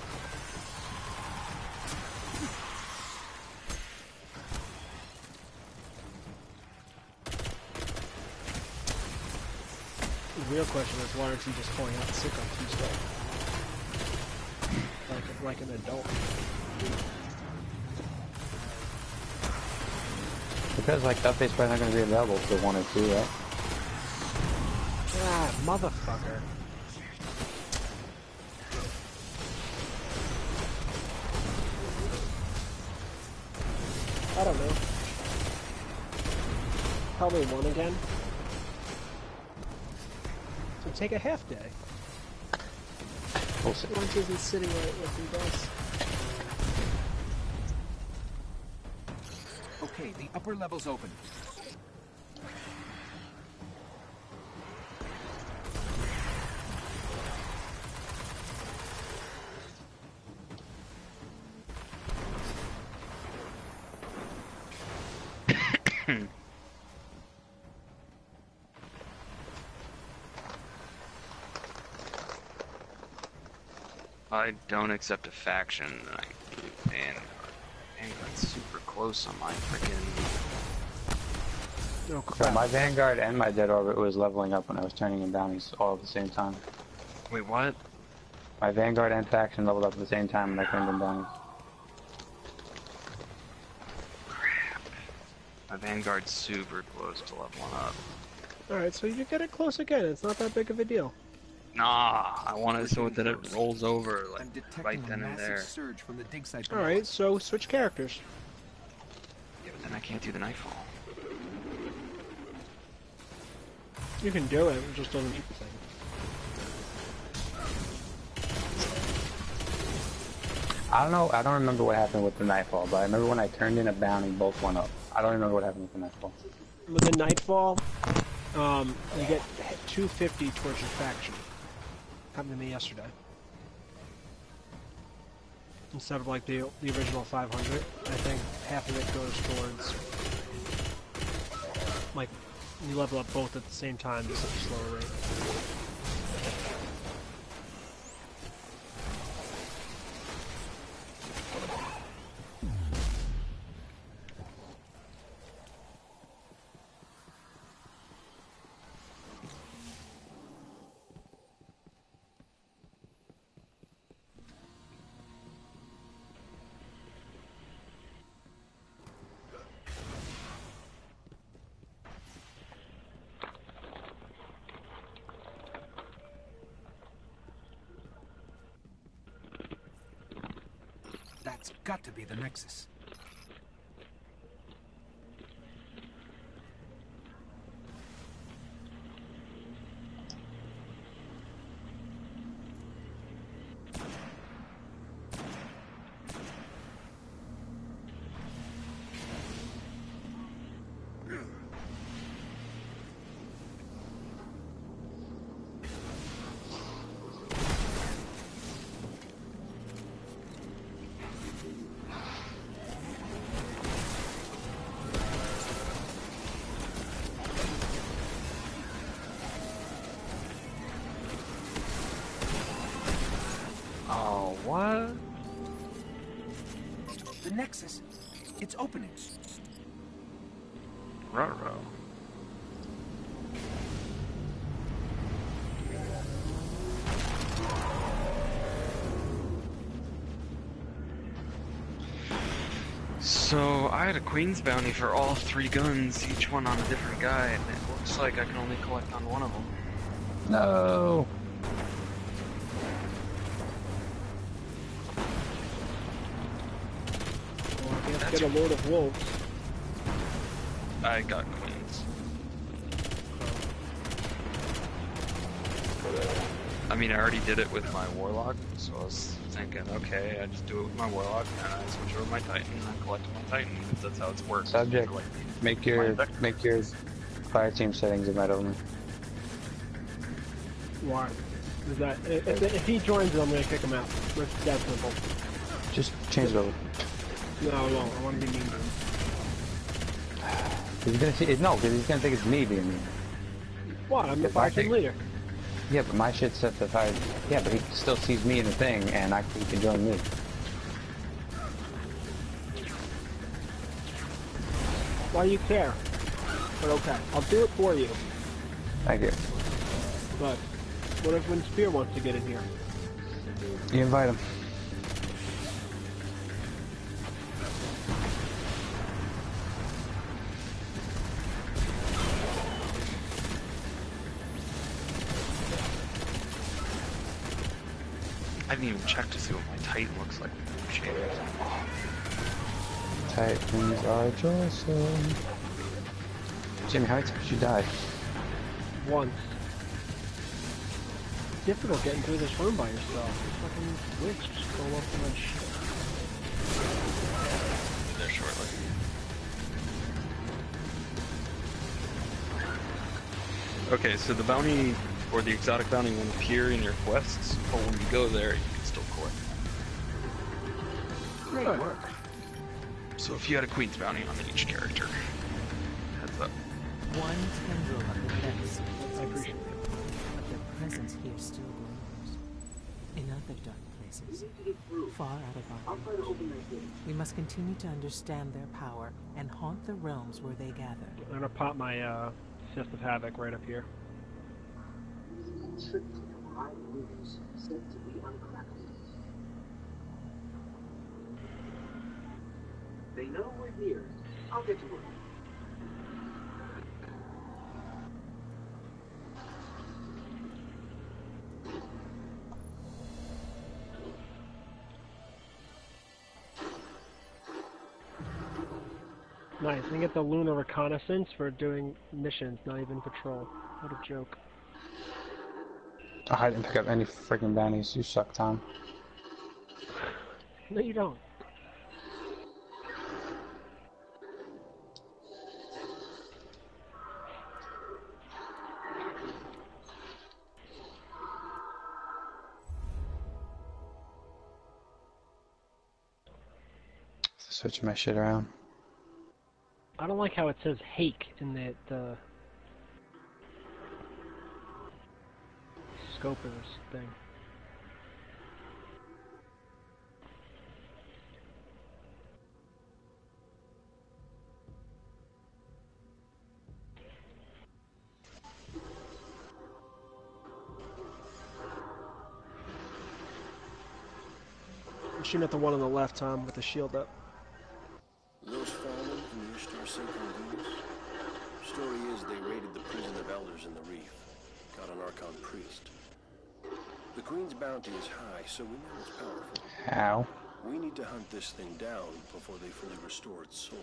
The real question is, why aren't you just calling out sick on Tuesday? Like, like an adult. Because like the update's probably not gonna be available for one or two, right? Ah, motherfucker. I don't know. Probably one again. So take a half day. We'll see. Lunch isn't sitting right with you guys. Okay, the upper level's open. I don't accept a faction, then I can do Vanguard. Vanguard's super close on my freaking. Oh, So crap. my Vanguard and my Dead Orbit was leveling up when I was turning in bounties all at the same time. Wait, what? My Vanguard and faction leveled up at the same time, and I turned them down. Crap. My Vanguard's super close to leveling up. Alright, so you get it close again. It's not that big of a deal. Nah, I want it so that it rolls over like right then and there. Surge from the dig site. Alright, so switch characters. Yeah, but then I can't do the Nightfall. You can do it, it just doesn't keep the thing. I don't know, I don't remember what happened with the Nightfall, but I remember when I turned in a bounty, both went up. I don't remember what happened with the Nightfall. With the Nightfall, um, you get two fifty towards your faction. Happened to me yesterday. Instead of like the the original five hundred, I think half of it goes towards like you level up both at the same time, just at a slower rate. That's got to be the Nexus. What? The Nexus. It's opening. Ruh-roh. So, I had a Queen's Bounty for all three guns, each one on a different guy, and it looks like I can only collect on one of them. No! Get a load of wolves. I got queens. I mean, I already did it with my warlock, so I was thinking, okay, I just do it with my warlock, and I switch over my titan, and I collect my titan, because that's how it's worked. Subject, make your make your fire team settings invite only. Why? Is that if, if he joins it, I'm gonna kick him out. It's that simple. Just change it over. No, I won't. I want to be mean to him. He's gonna see, no, because he's gonna think it's me being mean. What? I'm the faction leader. Yeah, but my shit's set to fire. Yeah, but he still sees me in the thing, and I he can join me. Why do you care? But okay, I'll do it for you. Thank you. But what if when Spear wants to get in here? You invite him. I didn't even check to see what my Titan looks like. Oh. Titans are awesome. Jimmy, how many times did you die? Once. It's difficult getting through this room by yourself. You fucking witch just go up to my shit. There shortly. Okay, so the bounty, or the exotic bounty, won't appear in your quests, but when you go there, you can still collect them. Great work. So if you had a Queen's Bounty on each character, heads up. One tendril of the Vex. I appreciate it. But their presence here still grows. In other dark places, far out of our reach. We must continue to understand their power and haunt the realms where they gather. I'm gonna pop my uh, Fist of Havoc right up here. five rooms said to be uncrackable. They know we're here. I'll get to work. Nice. We get the lunar reconnaissance for doing missions, not even patrol. What a joke. Oh, I didn't pick up any freaking bounties. You suck, Tom. No, you don't. Switching my shit around. I don't like how it says Hake in the, the scope of this thing. I'm shooting at the one on the left, Tom, with the shield up. Those fallen from the Ishtar sinking dunes? Story is they raided the prison of elders in the reef. Got an Archon priest. The Queen's bounty is high, so we know it's powerful. How? We need to hunt this thing down before they fully restore its soul.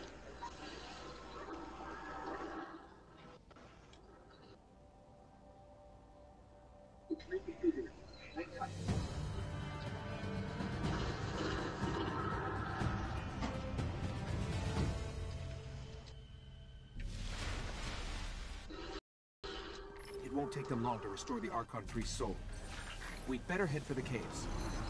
It won't take them long to restore the Archon priest's soul. We'd better head for the caves.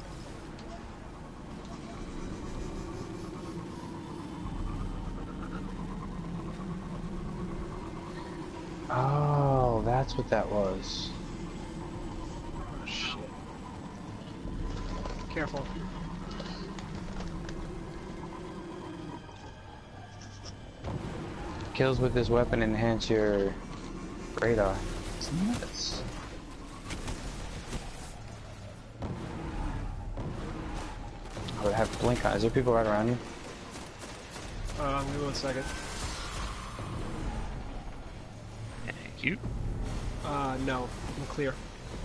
Oh, that's what that was. Oh, shit. Careful. Kills with this weapon enhance your radar. It's nuts. I would have blink on. Is there people right around you? Uh, give me one second. Thank you. Uh, no. I'm clear.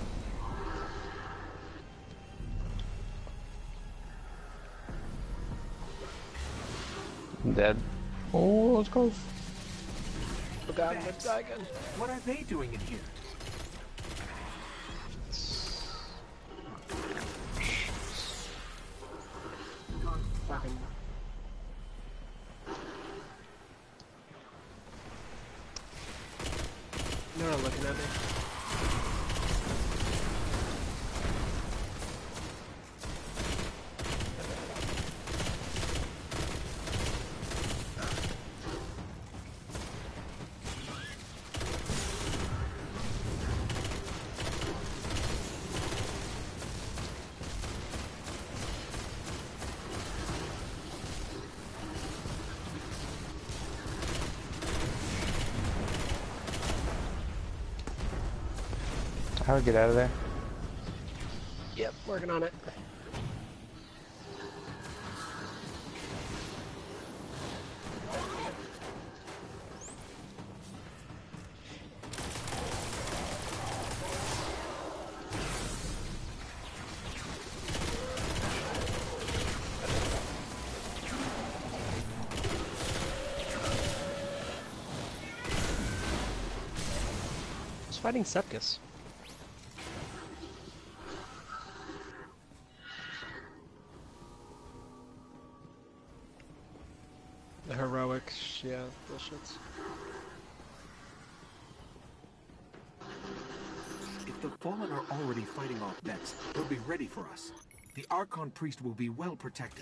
I'm dead. Oh, let's go. Oh god, I'm gonna die again. What are they doing in here? Fucking. They're not looking at me. How do I get out of there? Yep, working on it. Who's fighting Sepkus? The heroics, yeah, bullshits. If the Fallen are already fighting off Vex, they'll be ready for us. The Archon priest will be well protected.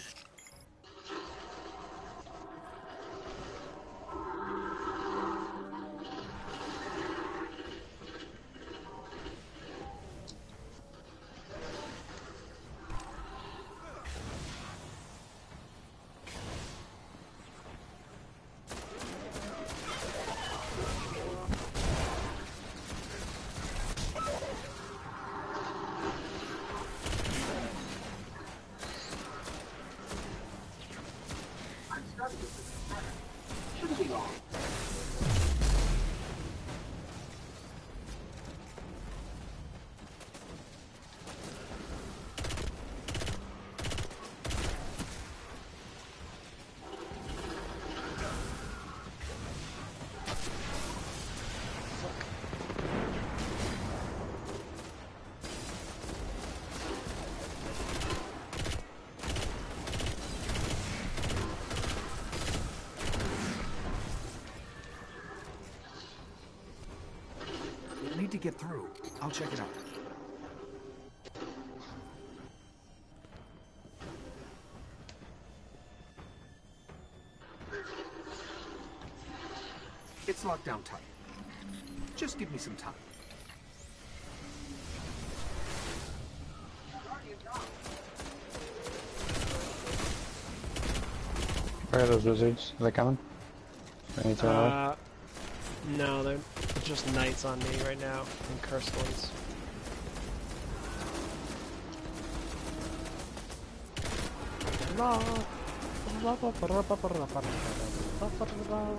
to get through. I'll check it out. It's locked down tight. Just give me some time. Where are those wizards? Are they coming? Any turn away? Uh, no, they're just knights on me right now, and cursed ones. La- la- ba- ba- ra- ba- ba- ra- ba- ra- ba- ba- ra-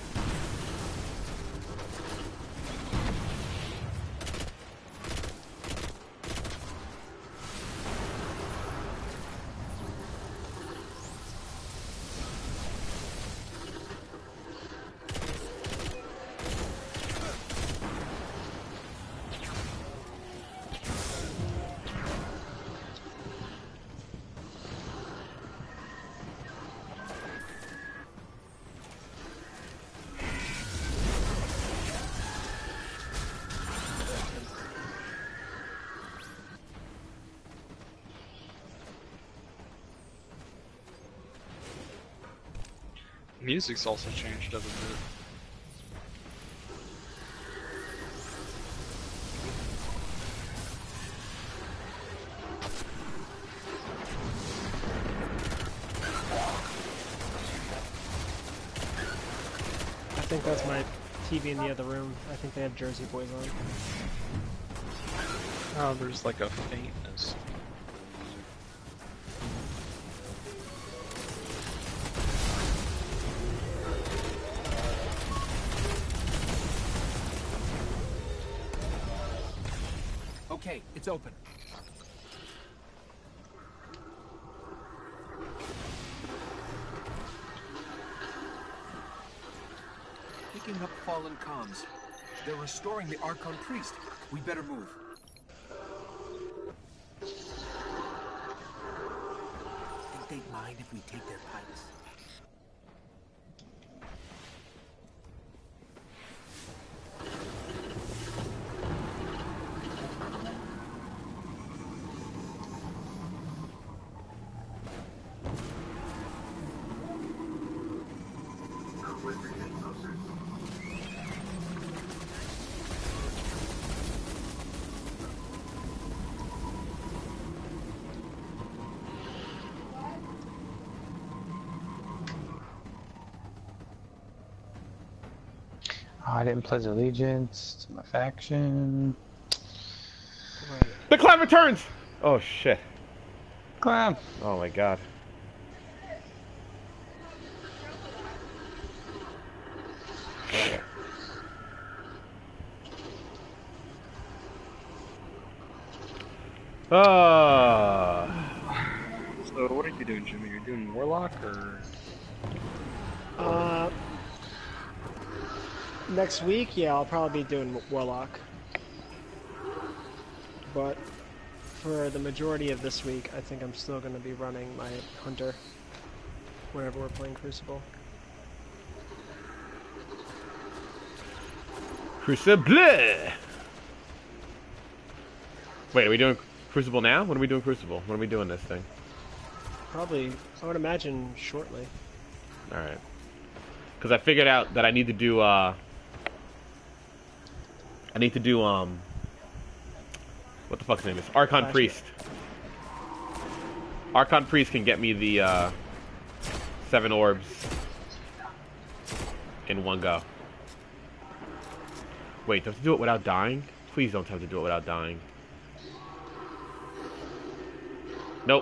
Music's also changed up a bit. I think that's my T V in the other room. I think they have Jersey Boys on. Oh, there's like a faintness. Okay, it's open. Picking up fallen comms. They're restoring the Archon Priest. We better move. Think they'd mind if we take their pipes? Oh, I didn't pledge allegiance to my faction. The clan returns! Oh shit. Clan! Oh my god. Ah. So what are you doing, Jimmy? You're doing Warlock or? Uh, next week, yeah, I'll probably be doing Warlock. But for the majority of this week, I think I'm still going to be running my Hunter whenever we're playing Crucible. Crucible! Wait, are we doing Crucible now? When are we doing Crucible? When are we doing this thing? Probably, I would imagine shortly. Alright. Because I figured out that I need to do, uh... I need to do, um... what the fuck's his name is? Archon Flash Priest. Archon Priest can get me the, uh... seven orbs in one go. Wait, do I have to do it without dying? Please don't have to do it without dying. Nope.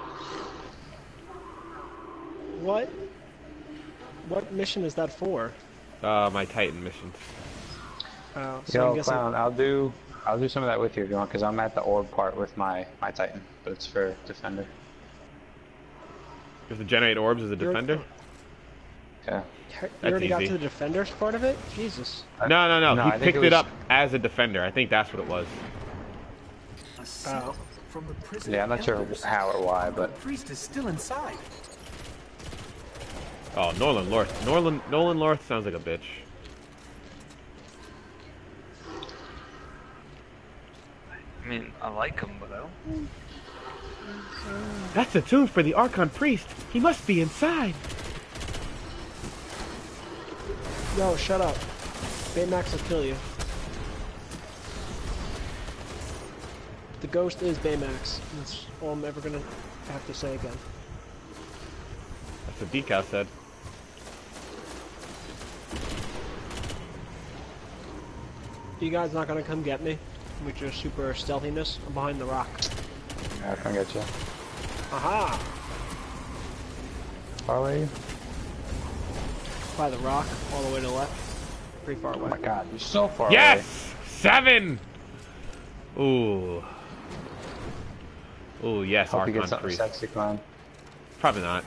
What? What mission is that for? Uh, my Titan missions. Oh, so I'm Yo, guessing... Clown, I'll do I'll do some of that with you if you want, because I'm at the orb part with my, my Titan, but it's for Defender. You have to generate orbs as a You're- Defender? Yeah. You That's already got easy. to the Defenders part of it? Jesus. No, no, no. No, he I think picked it it, was- up as a Defender. I think that's what it was. A signal from the prison Yeah, I'm not sure elders. how or why, The but priest is still inside. Oh, Nolan Lorth. Nolan, Nolan Lorth sounds like a bitch. I mean, I like him, but I don't. That's the tomb for the Archon Priest. He must be inside. Yo, shut up. Baymax will kill you. The ghost is Baymax. That's all I'm ever gonna have to say again. That's what Decal said. You guys not gonna come get me with your super stealthiness? I'm behind the rock. Yeah, I can get you. Aha! Far away you? By the rock, all the way to the left. Pretty far away. Oh my god, you're so far yes! away. Seven! Ooh. Ooh, yes, Hope you get Archon something Priest. sexy, Clown. Probably not.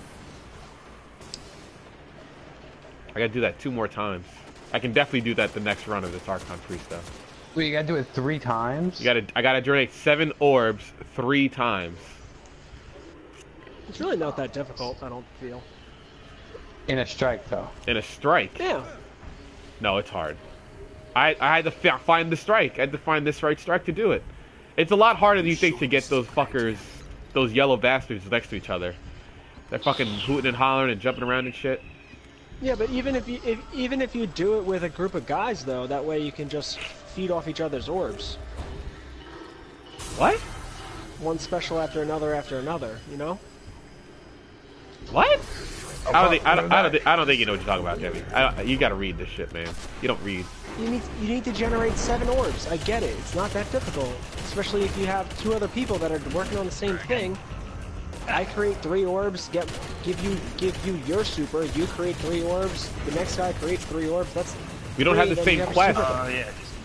I gotta do that two more times. I can definitely do that the next run of this Archon Priest, though. Wait, you gotta do it three times? You gotta, I gotta donate seven orbs three times. It's really not that difficult, I don't feel. In a strike, though. In a strike? Yeah. No, it's hard. I, I had to f find the strike. I had to find this right strike to do it. It's a lot harder than you think to get those fuckers, those yellow bastards next to each other. They're fucking hooting and hollering and jumping around and shit. Yeah, but even if you if, even if you do it with a group of guys, though, that way you can just feed off each other's orbs. What? One special after another after another, you know? What? I don't think I don't, I don't think I don't think you know what you're talking about, Jimmy. I, you gotta read this shit, man. You don't read. You need you need to generate seven orbs. I get it. It's not that difficult, especially if you have two other people that are working on the same thing. I create three orbs, get give you give you your super. You create three orbs. The next guy creates three orbs. That's we don't three, have the then same you have a quest. super. Oh yeah.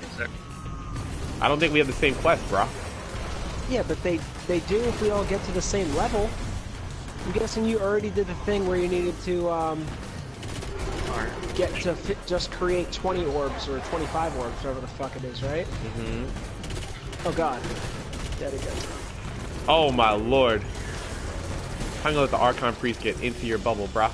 I don't think we have the same quest, bro. Yeah, but they they do if we all get to the same level. I'm guessing you already did the thing where you needed to um, get to fit, just create twenty orbs or twenty-five orbs, whatever the fuck it is, right? Mm-hmm. Oh god. Dead again. Oh my lord. I'm gonna let the Archon Priest get into your bubble, bro.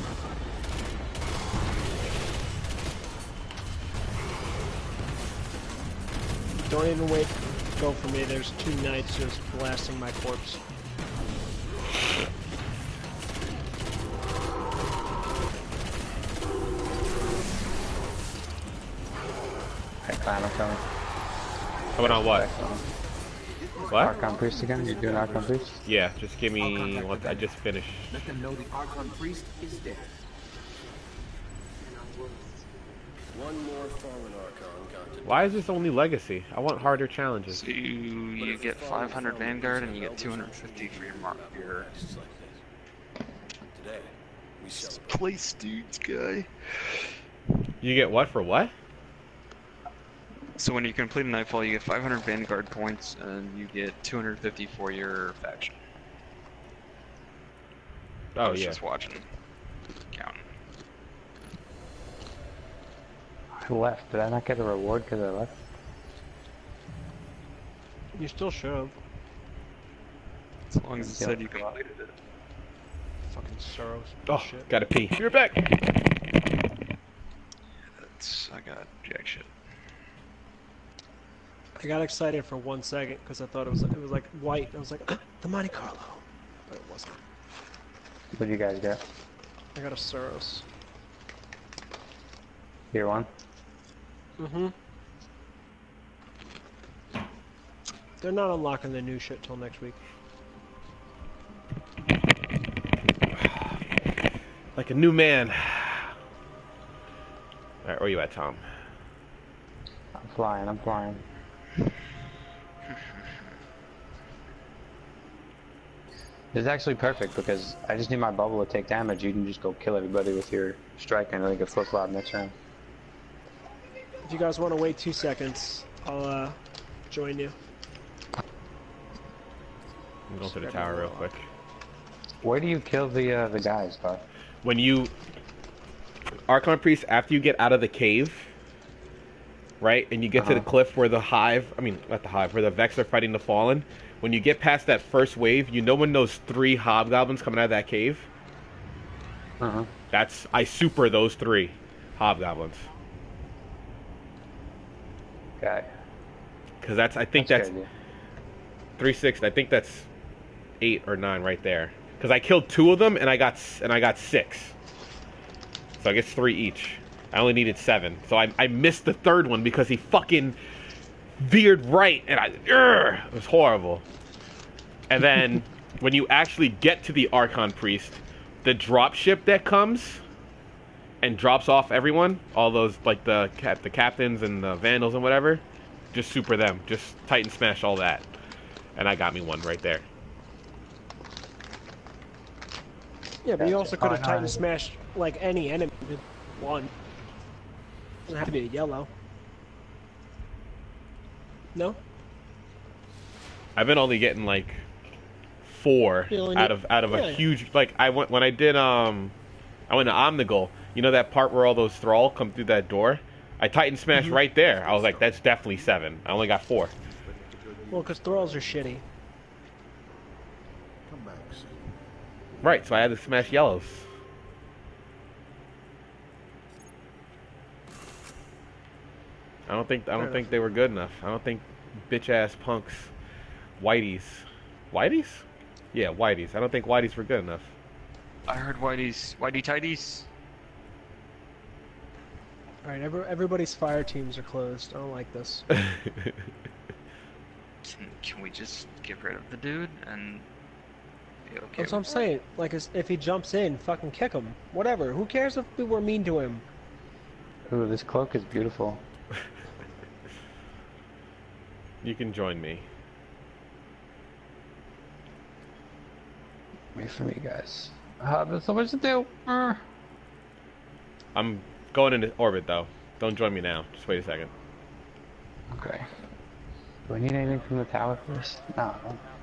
Don't even wait. Go for me. There's two knights just blasting my corpse. Hey, Clan, I'm coming. Coming on what? What? Archon Priest again? You doing Archon Priest? Yeah, just give me one. I just finished. Let them know the Archon Priest is dead. One more fallen Archon gone to Why is this only legacy? I want harder challenges. So you, you get five hundred Vanguard and you get two hundred fifty for your mark. Your today. We celebrate. place dudes guy. You get what for what? So when you complete a Nightfall, you get five hundred Vanguard points and you get two hundred fifty for your faction. I Oh was yeah. just watching, counting. I left. Did I not get a reward because I left? You still should have. As long as it said you completed it. Fucking Soros. Oh, Shit. gotta pee. You're back. That's I got jack shit. I got excited for one second because I thought it was it was like white. I was like, the Monte Carlo, but it wasn't. What did you guys get? I got a Soros. Tier one? Mm-hmm. They're not unlocking the new shit till next week. Like a new man. Alright, where you at, Tom? I'm flying, I'm flying. This is actually perfect because I just need my bubble to take damage. You can just go kill everybody with your strike and then get flip flop next round. If you guys want to wait two seconds, I'll uh, join you. I'm going to the tower real quick. Where do you kill the uh, the guys, Bob? When you Archon Priest, after you get out of the cave, right, and you get Uh-huh. to the cliff where the hive, I mean, not the hive, where the Vex are fighting the Fallen, when you get past that first wave, you know when those three hobgoblins coming out of that cave? Uh-huh. That's, I super those three hobgoblins. Okay. Because that's, I think That's that's, good, three sixty. I think that's eight or nine right there. Because I killed two of them and I got s- and I got six. So I guess three each. I only needed seven. So I I missed the third one because he fucking veered right and I urgh, it was horrible. And then when you actually get to the Archon Priest, the drop ship that comes and drops off everyone, all those like the cap the captains and the vandals and whatever, just super them, just Titan smash all that. And I got me one right there. Yeah, but you also could have Oh, no, Titan I- smashed like any enemy with one. Doesn't have to be a yellow. No? I've been only getting like four You only out need- of out of a yeah. huge like I went when I did um I went to Omnigul. You know that part where all those thrall come through that door? I Titan smashed Mhm. right there. I was like, that's definitely seven. I only got four. Well, because thralls are shitty. Come back soon. Right, so I had to smash yellows. I don't think I don't Fair think they were good enough. I don't think bitch ass punks, whiteys, whiteys, yeah, whiteys. I don't think whiteys were good enough. I heard Whitey's Whitey Tighties. Alright, every, everybody's fire teams are closed. I don't like this. Can, can we just get rid of the dude and be okay? That's what I'm with saying. Like, as- if he jumps in, fucking kick him. Whatever. Who cares if we were mean to him? Ooh, this cloak is beautiful. You can join me. Wait for me, guys. Ah, there's so much to do. Ah. I'm going into orbit though. Don't join me now. Just wait a second. Okay. Do I need anything from the tower first? No. I don't.